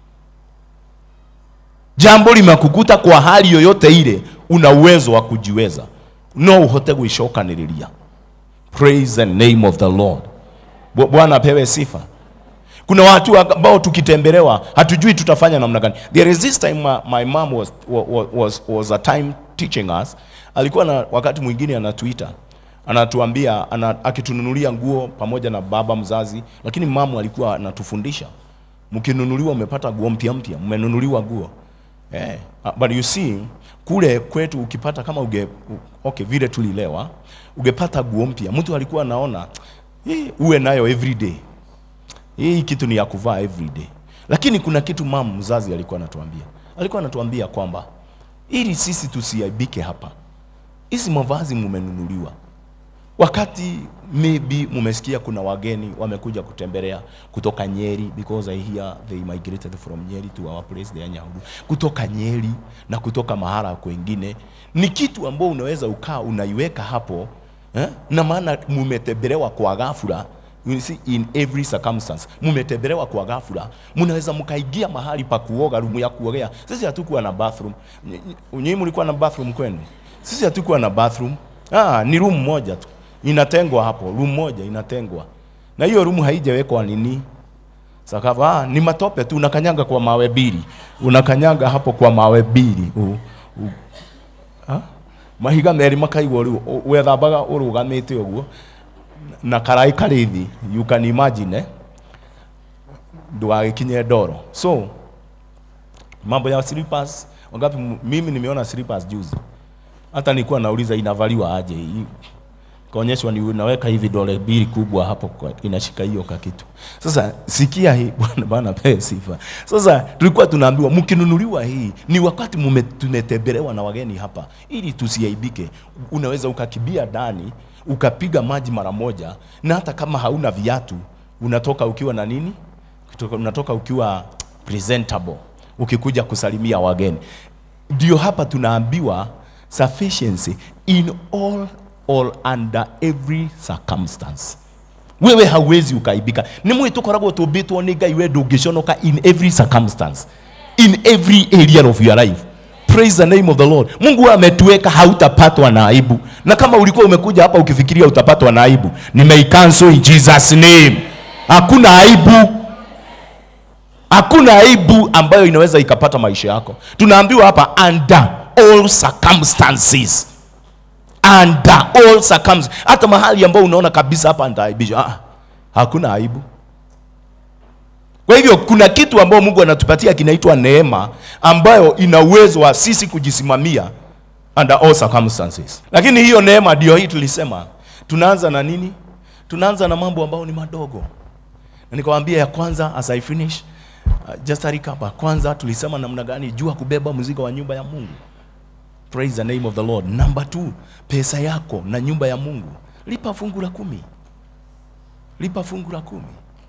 Jambo limakukuta kwa hali yoyote ile, una uwezo wa kujiweza. No uhote kuishokaniriria. Praise the name of the Lord. Bwana apewe sifa. Kuna watu ambao tukitembelewa hatujui tutafanya namna gani. There is this time my mom was a time teaching us. Alikuwa na wakati mwingine anatuita, anatuambia akitununulia nguo pamoja na baba mzazi, lakini mama alikuwa anatufundisha. Mkinunuliwa umepata nguo mpya, mmenunuliwa nguo. But you see, kule kwetu ukipata kama vile tulilewa, ungepata nguo mpya, mtu alikuwa anaona uwe nayo every day. Hii kitu ni ya kuvaa every day. Lakini kuna kitu mama mzazi alikuwa anatuambia. Alikuwa anatuambia kwamba ili sisi tusiaibike hapa, hizi mavazi mumenunuliwa. Wakati maybe mumesikia kuna wageni wamekuja kutembelea kutoka Nyeri, because I hear they migrated from Nyeri to our place there Nyahururu. Kutoka Nyeri na kutoka mahala kwingine, ni kitu ambao unaweza ukaa unaiweka hapo, na maana mumetembelewa kwa ghafla. You see, in every circumstance mumetembelewa kwa ghafla, mnaweza mkaigia mahali pa kuoga, room ya kuogea. Sisi hatukuwa na bathroom. Nyinyi mlikuwa na bathroom kwenu? Sisi hatukuwa na bathroom. Ni room moja tu inatengwa hapo, room moja inatengwa. Na hiyo room haijawekwa nini sakafu. Ni matope tu, unakanyanga kwa mawe mbili. Unakanyanga hapo kwa mawe mbili. Mahiga meri makaigwo ru wethambaga urugamite uguo na karai karithi, you can imagine nduagikinye ndoro. So mambo ya slippers, wangapi mimi nimeona slippers juzi. Hata nilikuwa nauliza inavaliwa aje hii. Kaonyeshwa ni unaweka hivi dole mbili kubwa hapo kwa inashika hiyo kitu. Sasa sikia hii bwana pe sifa. Sasa tulikuwa tunaambiwa mkinunuliwa hii ni wakati tumetembelewa na wageni hapa, ili tusiaibike. Unaweza ukakibia ndani, ukapiga maji mara moja, na hata kama hauna viatu unatoka ukiwa na nini? Unatoka ukiwa presentable ukikuja kusalimia wageni. Ndio hapa tunaambiwa sufficiency in all under every circumstance. Wewe hauwezi ukaibika. Ni mwe tukoragwo tubitwo ni Ngai, wewe ndungiconoka in every circumstance, in every area of your life. Praise the name of the Lord. Mungu ametuweka hautapatwa na aibu. Na kama ulikuwa umekuja hapa ukifikiria utapatwa na aibu, nimeicancel in Jesus name. Hakuna aibu. Hakuna aibu ambayo inaweza ikapata maisha yako. Tunaambiwa hapa under all circumstances. Under all circumstances. Hata mahali ambao unaona kabisa hapa nitaaibishwa, hakuna aibu. Kwa hivyo kuna kitu ambao Mungu anatupatia kinaitwa neema, ambayo ina uwezo wa sisi kujisimamia under all circumstances. Lakini hiyo neema ndio hii tulisema. Tunaanza na nini? Tunaanza na mambo ambao ni madogo. Na nikawaambia ya kwanza as I finish, just a recap. Kwanza tulisema namna gani jua kubeba mzigo wa nyumba ya Mungu. Praise the name of the Lord. Number 2, pesa yako na nyumba ya Mungu. Lipa fungu la 10. Lipa fungu la 10.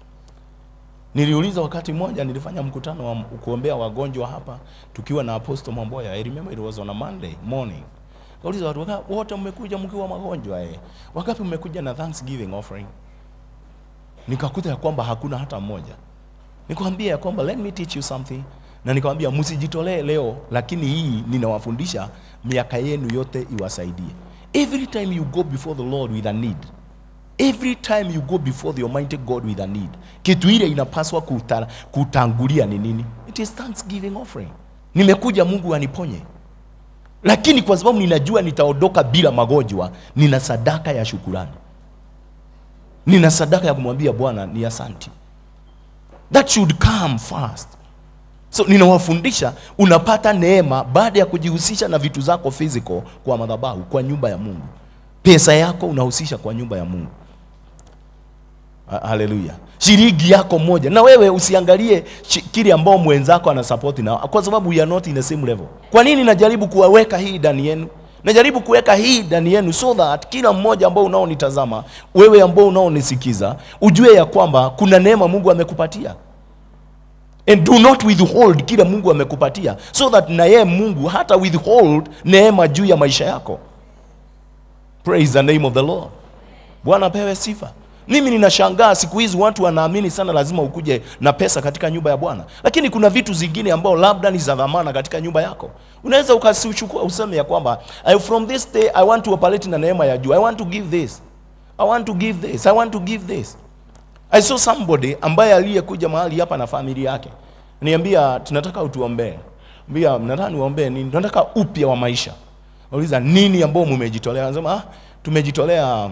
Niliuliza wakati mmoja, nilifanya mkutano wa kuombea wagonjwa hapa tukiwa na Apostle Mamboya. I remember it was on a Monday morning. Kauliza watu wote mmekuja mkiwa magonjwa Wangapi mmekuja na Thanksgiving offering? Nikakuta ya kwamba hakuna hata mmoja. Nikamwambia ya kwamba let me teach you something. Na nikamwambia msijitolee leo, lakini hii ninawafundisha miaka yenu yote iwasaidie. Every time you go before the Lord with a need, every time you go before the Almighty God with a need, kitu ile inapaswa kutangulia ni nini? It is Thanksgiving offering. Nimekuja Mungu aniponye. Lakini kwa sababu ninajua nitaondoka bila magonjwa, nina sadaka ya shukrani. Nina sadaka ya kumwambia Bwana ni asante. That should come first. So ninawafundisha unapata neema baada ya kujihusisha na vitu zako physical kwa madhabahu, kwa nyumba ya Mungu. Pesa yako unahusisha kwa nyumba ya Mungu. Hallelujah. Shilingi yako moja. Na wewe usiangalie kile ambao mwenzako ana support na, kwa sababu we are not in the same level. Kwa nini najaribu kuweka hii ndani yenu? Najaribu kuweka hii ndani yenu so that kila mmoja ambao unaonitazama, wewe ambao unaonisikiza, ujue ya kwamba kuna neema Mungu amekupatia. And do not withhold kila Mungu amekupatia, so that na yeye Mungu hata withhold neema juu ya maisha yako. Praise the name of the Lord. Bwana pewe sifa. Mimi ninashangaa siku hizi watu wanaamini sana lazima ukuje na pesa katika nyumba ya Bwana. Lakini kuna vitu zingine ambao labda ni za dhamana katika nyumba yako. Unaweza ukasichukua useme ya kwamba from this day I want to operate na neema ya juu. I want to give this. I want to give this. I want to give this. I saw somebody ambaye aliyekuja mahali hapa na familia yake. Niambia tunataka utuombee. Mbia mnataka niwaombee nini? Tunataka upya wa maisha. Nauliza nini ambao mmejitolea? Anasema tumejitolea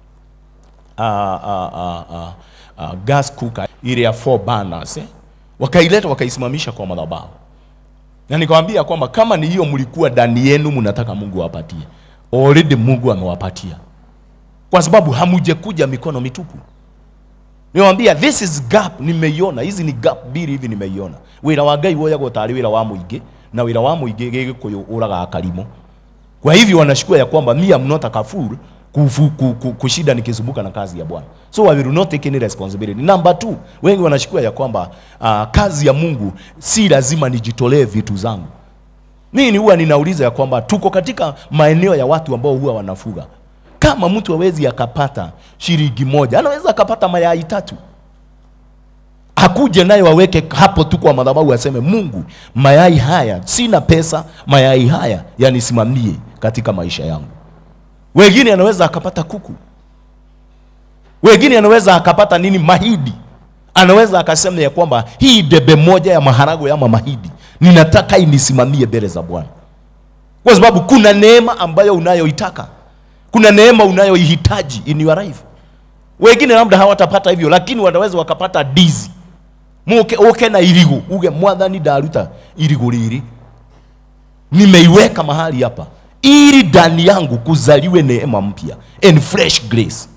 gas cooker ile ya 4 burners wakaileta wakaisimamisha kwa madhabahu. Na nikamwambia kwamba kama ni hiyo mlikuwa ndani yenu mnataka Mungu awapatie, already Mungu amewapatia. Kwa sababu hamujekuja mikono mitupu. Niwaambia this is gap nimeiona, hizi ni gap mbili hivi nimeiona. Wira wa Ngai woya gutari wira wa muingi na wira wa muingi gikuyu uraga akarimo. Kwa hivyo wanashukua ya kwamba me am not a kafur kushida nikizunguka na kazi ya Bwana. So I will not take any responsibility. Number 2, wengi wanashukua ya kwamba kazi ya Mungu si lazima nijitolee vitu zangu. Mimi huwa ninauliza ya kwamba tuko katika maeneo ya watu ambao huwa wanafuga. Kama mtu hawezi akapata shilingi moja, anaweza akapata mayai 3. Akuje nayo waweke hapo tu kwa madhabahu aseme Mungu, mayai haya sina pesa, mayai haya yanisimamie katika maisha yangu. Wengine anaweza akapata kuku. Wengine anaweza akapata nini, mahidi. Anaweza akasema ya kwamba hii debe moja ya maharagwe ama mahidi ninataka inisimamie mbele za Bwana. Kwa sababu kuna neema ambayo unayoitaka. Kuna neema unayoihitaji in your life. Wengine labda hawatapata hivyo, lakini wanaweza wakapata dizi. Muke na irigo, uge mwathani daruta irigo riri. Nimeiweka mahali hapa ili ndani yangu kuzaliwe neema mpya and fresh grace.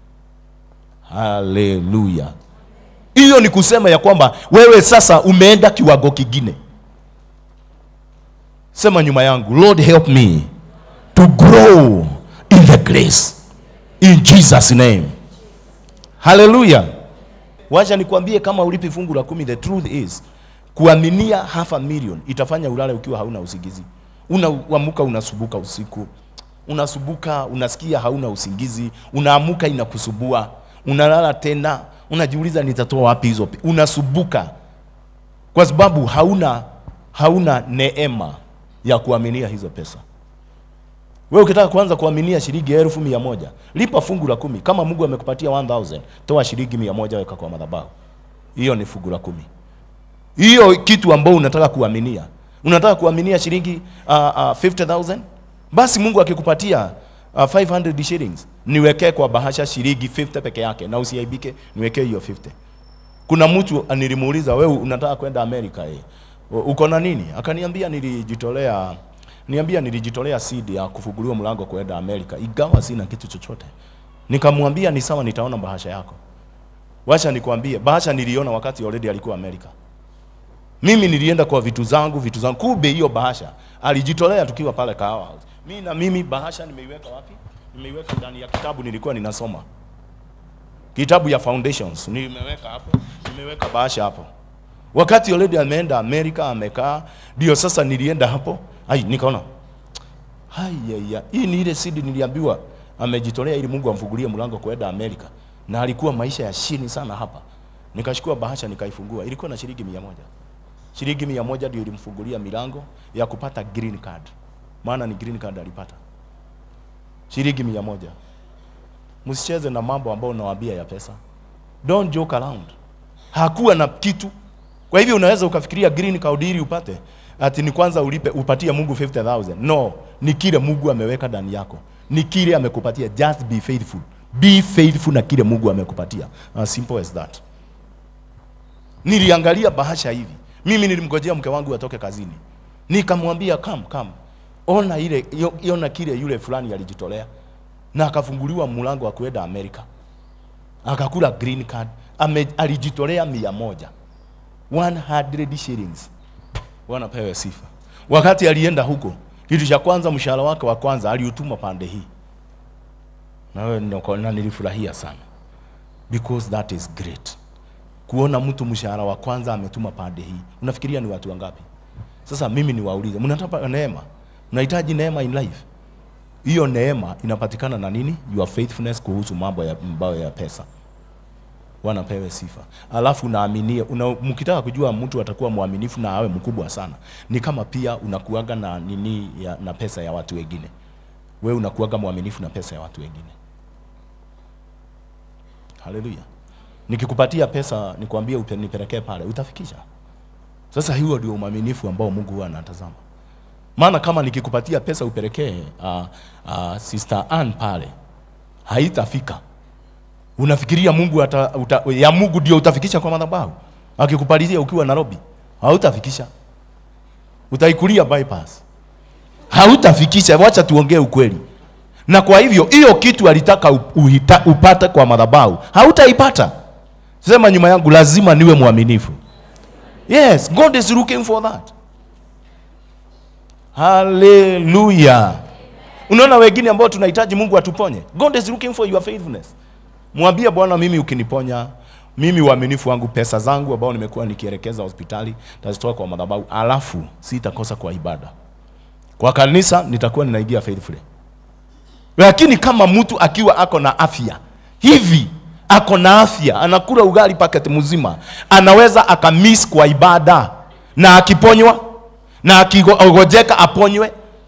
Hallelujah. Hiyo ni kusema ya kwamba wewe sasa umeenda kiwango kingine. Sema nyuma yangu, Lord help me to grow in the grace. In Jesus name. Hallelujah. Wacha nikwambie kama ulipi fungu la 10, the truth is kuaminia 500,000 itafanya ulale ukiwa hauna usingizi. Unaamka unasubuka usiku. Unasubuka, unasikia hauna usingizi, unaamuka inakusubua. Unalala tena, unajiuliza nitatoa wapi hizo. Unasubuka kwa sababu hauna neema ya kuaminia hizo pesa. Wewe ukitaka kuanza kuaminia shilingi 1,100, lipa fungu la 10. Kama Mungu amekupatia 1,000, toa shilingi 100 weka kwa madhabahu. Hiyo ni fungu la 10. Hiyo kitu ambao unataka kuaminia. Unataka kuaminia shilingi 50,000? Basi Mungu akikupatia 500 shillings, niwekee kwa bahasha shilingi 50 peke yake na usiaibike, niwekee hiyo 50. Kuna mtu anilimuuliza, wewe unataka kwenda Amerika uko na nini? Akaniambia nilijitolea seed ya kufunguliwa mlango kwenda Amerika, igawa sina kitu chochote. Nikamwambia ni sawa, nitaona bahasha yako. Wacha nikwambie, bahasha niliona wakati already alikuwa Amerika. Mimi nilienda kwa vitu zangu. Kumbe hiyo bahasha alijitolea tukiwa pale Kahawa House. Mimi bahasha nimeiweka wapi? Nimeiweka ndani ya kitabu nilikuwa ninasoma. Kitabu ya Foundations nimeweka hapo. Nimeweka bahasha hapo. Wakati already ameenda Amerika amekaa, ndio sasa nilienda hapo. Nikaona Haya, hii ni ile sidi niliambiwa amejitolea ili Mungu amfungulie mlango kwenda Amerika, na alikuwa maisha ya chini sana hapa. Nikachukua bahasha nikaifungua, ilikuwa na shilingi 100. Shilingi 100 ndio ilimfungulia milango ya kupata green card. Maana ni green card alipata. Shilingi 100. Msicheze na mambo ambayo nawaambia ya pesa. Don't joke around. Hakuwa na kitu. Kwa hivyo unaweza ukafikiria green card ili upate ati ni kwanza upatie Mungu 50,000. No, ni kile Mungu ameweka ndani yako. Ni kile amekupatia. Just be faithful. Be faithful na kile Mungu amekupatia. As simple as that. Niliangalia bahasha hivi. Mimi nilimgojea mke wangu atoke kazini. Nikamwambia come. Ona kile yule fulani alijitolea. Na akafunguliwa mlango wa kwenda Amerika. Akakula green card. Alijitolea 100. 100 shillings. Bwana pewe sifa. Wakati alienda huko, kitu cha kwanza mshahara wake wa kwanza aliutuma pande hii. Na nilifurahia sana. Because that is great. Kuona mtu mshahara wa kwanza ametuma pande hii. Unafikiria ni watu wangapi? Sasa mimi niwaulize, mnataka neema? Mnahitaji neema in life? Hiyo neema inapatikana na nini? Your faithfulness kuhusu mambo ya pesa. Bwana pewe sifa. Alafu naaminia, mkitaka kujua mtu atakuwa muaminifu na awe mkubwa sana, ni kama pia unakuaga na na pesa ya watu wengine. Wewe unakuaga muaminifu na pesa ya watu wengine. Haleluya. Nikikupatia pesa nikwambie nipelekee pale, utafikisha. Sasa hiyo ndio uaminifu ambao Mungu huwa anatazama. Maana kama nikikupatia pesa upelekee Sister Ann pale, haitafika. Unafikiria Mungu ya Mungu ndio utafikisha kwa madhabahu? Akikupalizia ukiwa Nairobi, hautafikisha. Utaikulia bypass. Hautafikisha, wacha tuongee ukweli. Na kwa hivyo hiyo kitu alitaka upate kwa madhabahu, hautaipata. Sema nyuma yangu, lazima niwe muaminifu. Yes, God is looking for that. Hallelujah. Unaona wengine ambao tunahitaji Mungu atuponye. God is looking for your faithfulness. Mwambie Bwana, mimi ukiniponya, mimi uaminifu wangu, pesa zangu ambao nimekuwa nikielekeza hospitali tazitoa kwa madhabahu, alafu sitakosa kwa ibada. Kwa kanisa nitakuwa ninaingia faithfully. Lakini kama mtu akiwa ako na afya, hivi ako na afya, anakula ugali paketi mzima, anaweza akamiss kwa ibada, na akiponywa na akigojeka aponywe.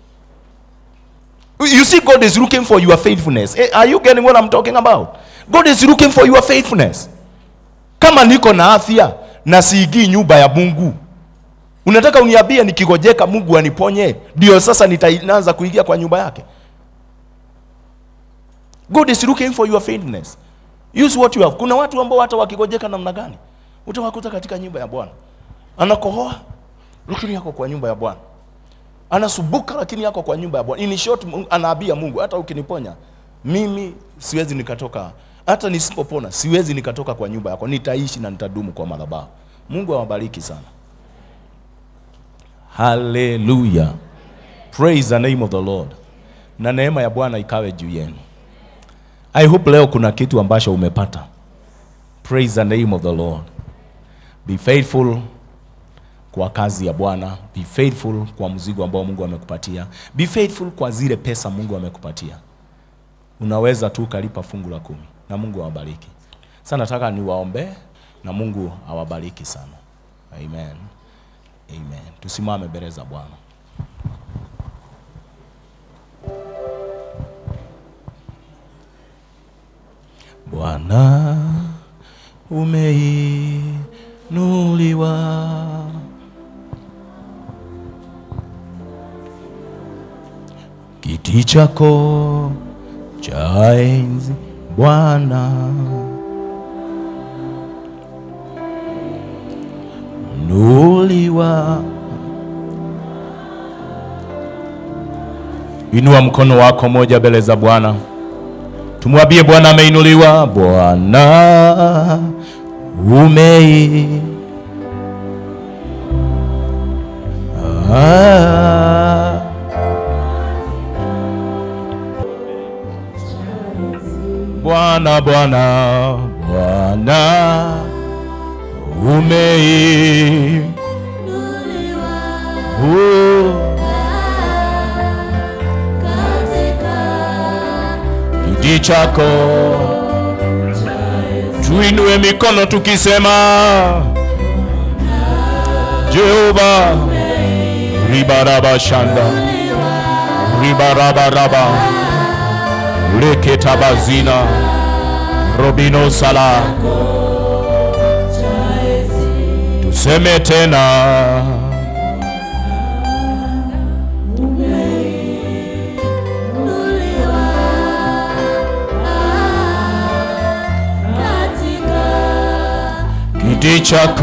You see, God is looking for your faithfulness. Are you getting what I'm talking about? God is looking for your faithfulness. Kama niko na afya na siingii nyumba ya Mungu, unataka uniambie nikigojeka Mungu aniponye ndio sasa nitaanza kuingia kwa nyumba yake? God is looking for your faithfulness. Use what you have. Kuna watu ambao hata wakigojeka namna gani, utawakuta katika nyumba ya Bwana. Anakohoa lakini yako kwa nyumba ya Bwana. Anasubuka lakini yako kwa nyumba ya Bwana. In short, anaambia Mungu, hata ukiniponya mimi siwezi nikatoka, hata nisipopona siwezi nikatoka kwa nyumba yako, nitaishi na nitadumu kwa madhabahu. Mungu awabariki sana. Hallelujah. Praise the name of the Lord. Na neema ya Bwana ikawe juu yenu. I hope leo kuna kitu ambacho umepata. Praise the name of the Lord. Be faithful kwa kazi ya Bwana. Be faithful kwa mzigo ambao Mungu amekupatia. Be faithful kwa zile pesa Mungu amekupatia. Unaweza tu kalipa fungu la 10 na Mungu awabariki. Sasa nataka niwaombe na Mungu awabariki sana. Amen. Amen. Tusimame mbele za Bwana. Bwana umeinuliwa, kiti chako cha enzi Bwana, nuliwa. Inua mkono wako moja mbele za Bwana. Tumwambie Bwana ameinuliwa. Bwana Bwana Bwana Bwana umeinuliwa kiti chako. Tuinue mikono tukisema Jehova. Ribaraba shanda, ribarabaraba, leketabazina, robino sala. Tuseme tena kiti chako.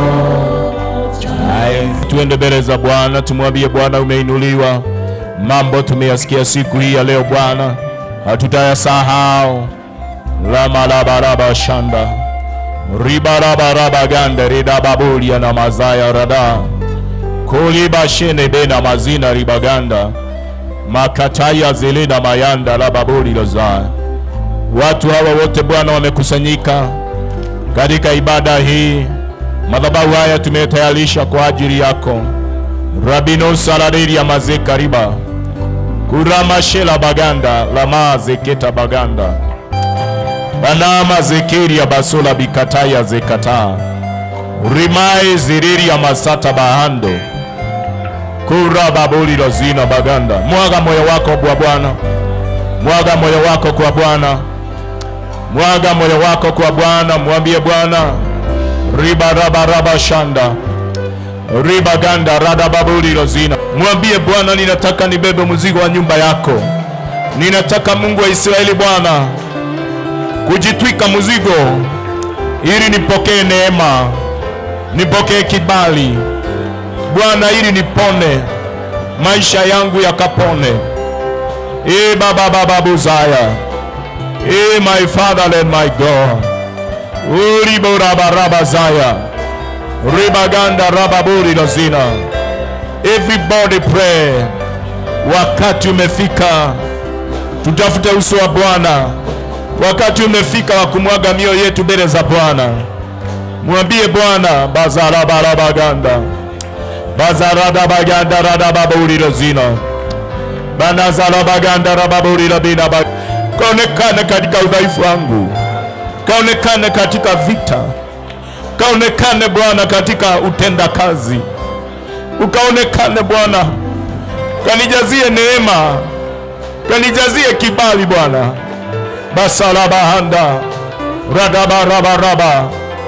Tuende mbele za Bwana, tumwambie Bwana umeinuliwa. Mambo tumeyasikia siku hii ya leo Bwana, hatutayasahau. Lama la baraba shanda, ribarabaraba ganda, rida babulia na mazaya rada, kuliba shene bena mazina ribaganda, makataya zelena mayanda la babuli loza. Watu hawa wote Bwana wamekusanyika katika ibada hii. Madhabahu haya tumetayarisha kwa ajili yako. Rabino saladiri ya mazeka riba, kurama shela baganda, lama zeketa baganda, banama zekiri ya basola bikataya zekata, rimae ziriri ya masata bahando, kura babuli lozina baganda. Mwaga moyo wako kwa Bwana, mwaga moyo wako kwa Bwana, mwaga moyo wako kwa Bwana. Mwambie Bwana, riba raba raba shanda, riba ganda rada babuli lozina. Mwambie Bwana, ninataka nibebe mzigo wa nyumba yako. Ninataka Mungu wa Israeli Bwana kujitwika mzigo ili nipokee neema, nipokee kibali Bwana, ili nipone, maisha yangu yakapone. Baba baba buzaya, my Father and my God. Uribo raba raba zaya, ribaganda raba buri lazina. Everybody pray. Wakati umefika tutafute uso wa Bwana. Wakati umefika wa kumwaga mioyo yetu mbele za Bwana. Mwambie Bwana, bazara barabaganda, bazarada baganda rada baburi lazina, banazala baganda rababuri labina. Kaonekane katika udhaifu wangu, kaonekane katika vita, kaonekane Bwana katika utenda kazi, ukaonekane Bwana, kanijazie neema, kanijazie kibali Bwana. Basalaba handa radaba raba raba,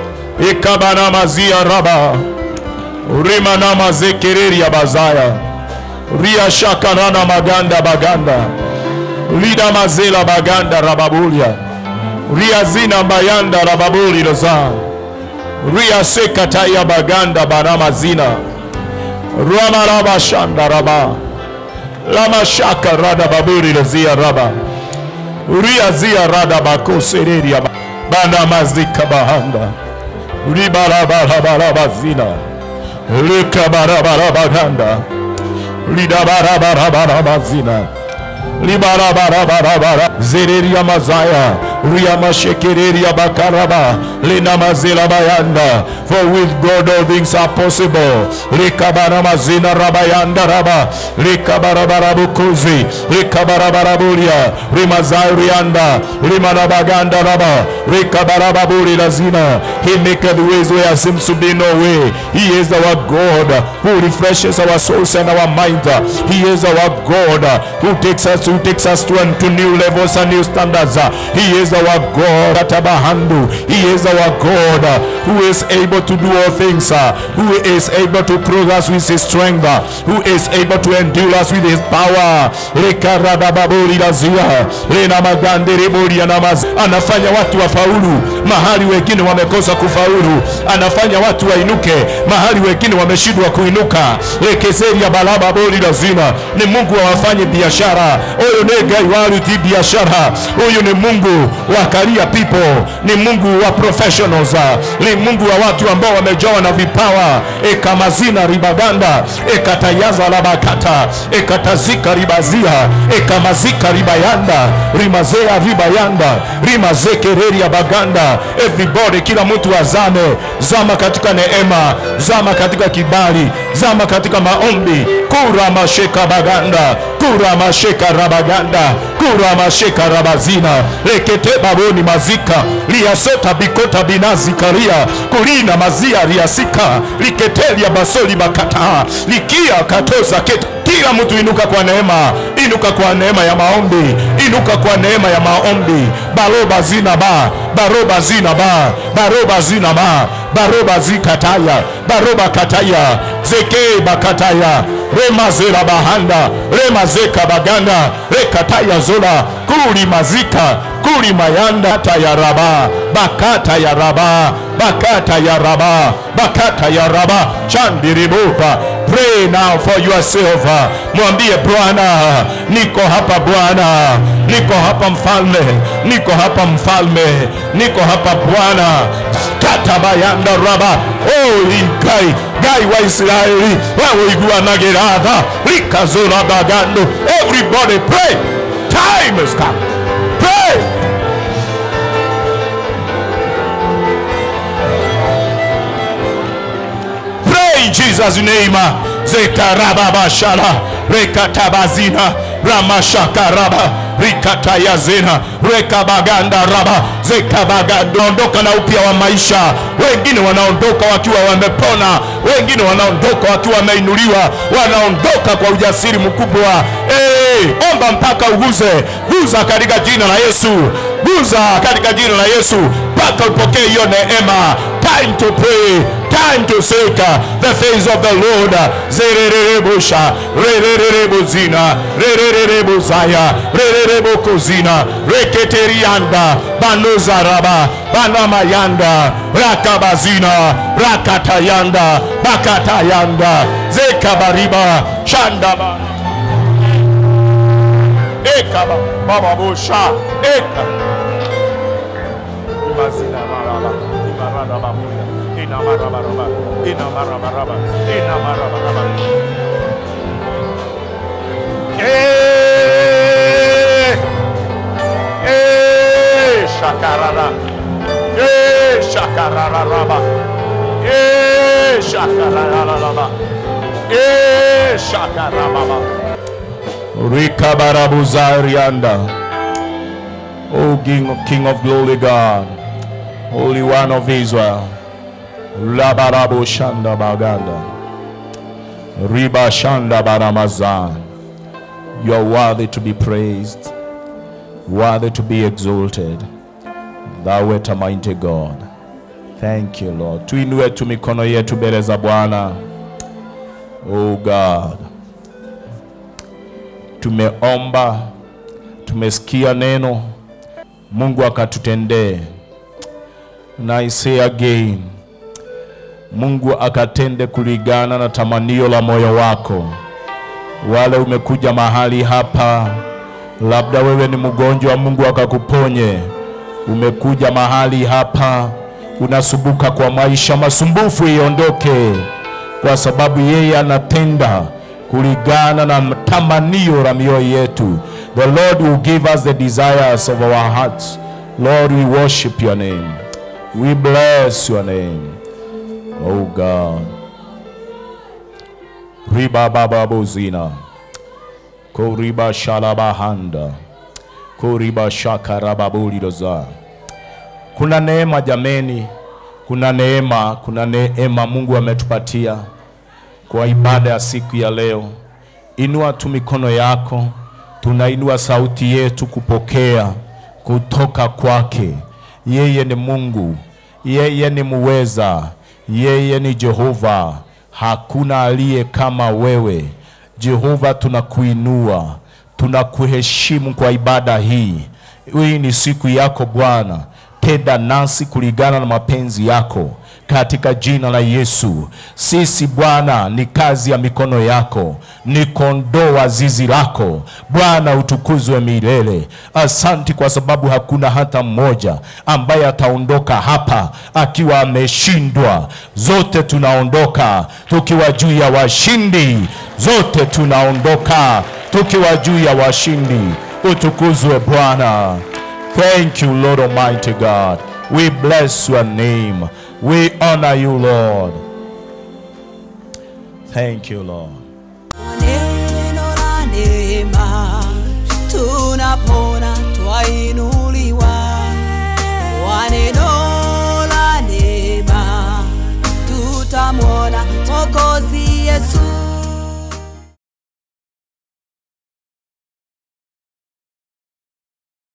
ikabana mazia raba, rimana mazekiriri ya bazaya, ria shakarana maganda baganda, lida mazela baganda rababulia, ria zina bayanda rababuli loza, ria sekataya baganda banama zina, rama raba shanda raba, lama shaka rada babuli lozia raba, ria zia rada bako sereria bana mazika bahanda, riba raba raba raba zina, lika baraba raba ganda, lida baraba raba raba zina, libara bara bara bara zereria mazaya ria mashekereria bakaraba lina mazela bayanda. For with God all things are possible. Likabara mazina rabayanda raba, likabara barabukuzi, likabara barabulia, rimazairianda, limanabaganda raba, likabara baburi lazina. He maketh ways where there seems to be no way. He is our God who refreshes our souls and our minds. He is our God who takes us to new levels and new standards. He is our God. He is our God who is able to do all things, who is able to clothe us with his strength, who is able to endure us with his power. Anafanya watu wafaulu mahali wengine wamekosa kufaulu. Anafanya watu wainuke mahali wengine wameshindwa kuinuka. Ni Mungu awafanye biashara. Huyo ni gai waluti biashara. Huyo ni Mungu wa career people. Ni Mungu wa professionals. Ni Mungu wa watu ambao wamejawa na vipawa. Ekamazina ribaganda, ekatayaza labakata, ekatazika ribazia, ekamazika ribayanda, rimazea ribayanda, rimazekereria baganda. Everybody, kila mtu azame, zama katika neema, zama katika kibali, zama katika maombi. Kura masheka baganda, kura masheka rabaganda, kura masheka rabazina, lekete baboni mazika, liasota bikota binazi karia, kulina mazia riasika, liketelia basoli bakata, likia katoza keta. Kila mtu inuka kwa neema, inuka kwa neema ya maombi, inuka kwa neema ya maombi. Baroba zina ba, baroba zina ba, baroba zina ba, baroba zikataya, baroba kataya, zeke bakataya, rema zera bahanda, rema zeka baganda, rekataya zola, kuli mazika, kuli mayanda taya raba, bakata ya raba, bakata ya raba, bakata ya raba, chandiribupa. Pray now for yourself. Mwambie Bwana, niko hapa Bwana, niko hapa mfalme, niko hapa mfalme, niko hapa Bwana. Katabayanda raba, oh ikai, gai wa Israeli, wawe igua nageradha, likazola bagando. Everybody pray, time has come. Pray. In Jesus' name, Zekarababashala, Rekatabazina, Ramashakaraba, Rikatayazina, Rekabaganda raba, Zekabaganda. Ondoka na upya wa maisha. Wengine wanaondoka wakiwa wamepona, wengine wanaondoka wakiwa wameinuliwa, wanaondoka kwa ujasiri mkubwa. Omba mpaka uguze, guza katika jina la Yesu, guza katika jina la Yesu, mpaka upokee hiyo neema. Time to pray, time to seek the face of the Lord. Zererebusha, rererebuzina, rererebuzaya, rererebukuzina, reketerianda, banuzaraba, banamayanda, rakabazina, rakatayanda, bakatayanda, zekabariba, shandaba, ekaba, bababusha, eka, imazina maraba, imaraba muya. Ina marabaraba, ina marabaraba, ina marabaraba. Shakarara, shakararaba, shakararaba, shakarababa. Rikabarabuzarianda. O King of glory God, Holy One of Israel. Labarabo shanda baganda, riba shanda baramazan. You are worthy to be praised, worthy to be exalted. Thou art a mighty God. Thank you, Lord. Tuinue tu mikono yetu mbele za Bwana. Oh God, tumeomba, tumesikia neno, Mungu akatutendee. And I say again, Mungu akatende kulingana na tamanio la moyo wako. Wale umekuja mahali hapa, labda wewe ni mgonjwa, Mungu akakuponye. Umekuja mahali hapa, unasumbuka kwa maisha, masumbufu iondoke, kwa sababu yeye anatenda kulingana na tamanio la mioyo yetu. The Lord will give us the desires of our hearts. Lord, we worship your name. We bless your name. Oh God. Riba baba bozina. Koriba shalabahanda. Koriba shakarababuli doza. Kuna neema jameni. Kuna neema Mungu ametupatia kwa ibada ya siku ya leo. Inua tu mikono yako. Tunainua sauti yetu kupokea kutoka kwake. Yeye ni Mungu. Yeye ni muweza. Yeye ni Jehova. Hakuna aliye kama wewe. Jehova, tunakuinua, tunakuheshimu kwa ibada hii. Hii ni siku yako Bwana. Tenda nasi kulingana na mapenzi yako katika jina la Yesu. Sisi Bwana ni kazi ya mikono yako, ni kondoo wa zizi lako. Bwana utukuzwe milele. Asante kwa sababu hakuna hata mmoja ambaye ataondoka hapa akiwa ameshindwa. Zote tunaondoka tukiwa juu ya washindi. Zote tunaondoka tukiwa juu ya washindi. Utukuzwe Bwana. Thank you, Lord Almighty God. We bless your name. We honor you, Lord. Thank you, Lord. tutamwona Mwokozi Yesu.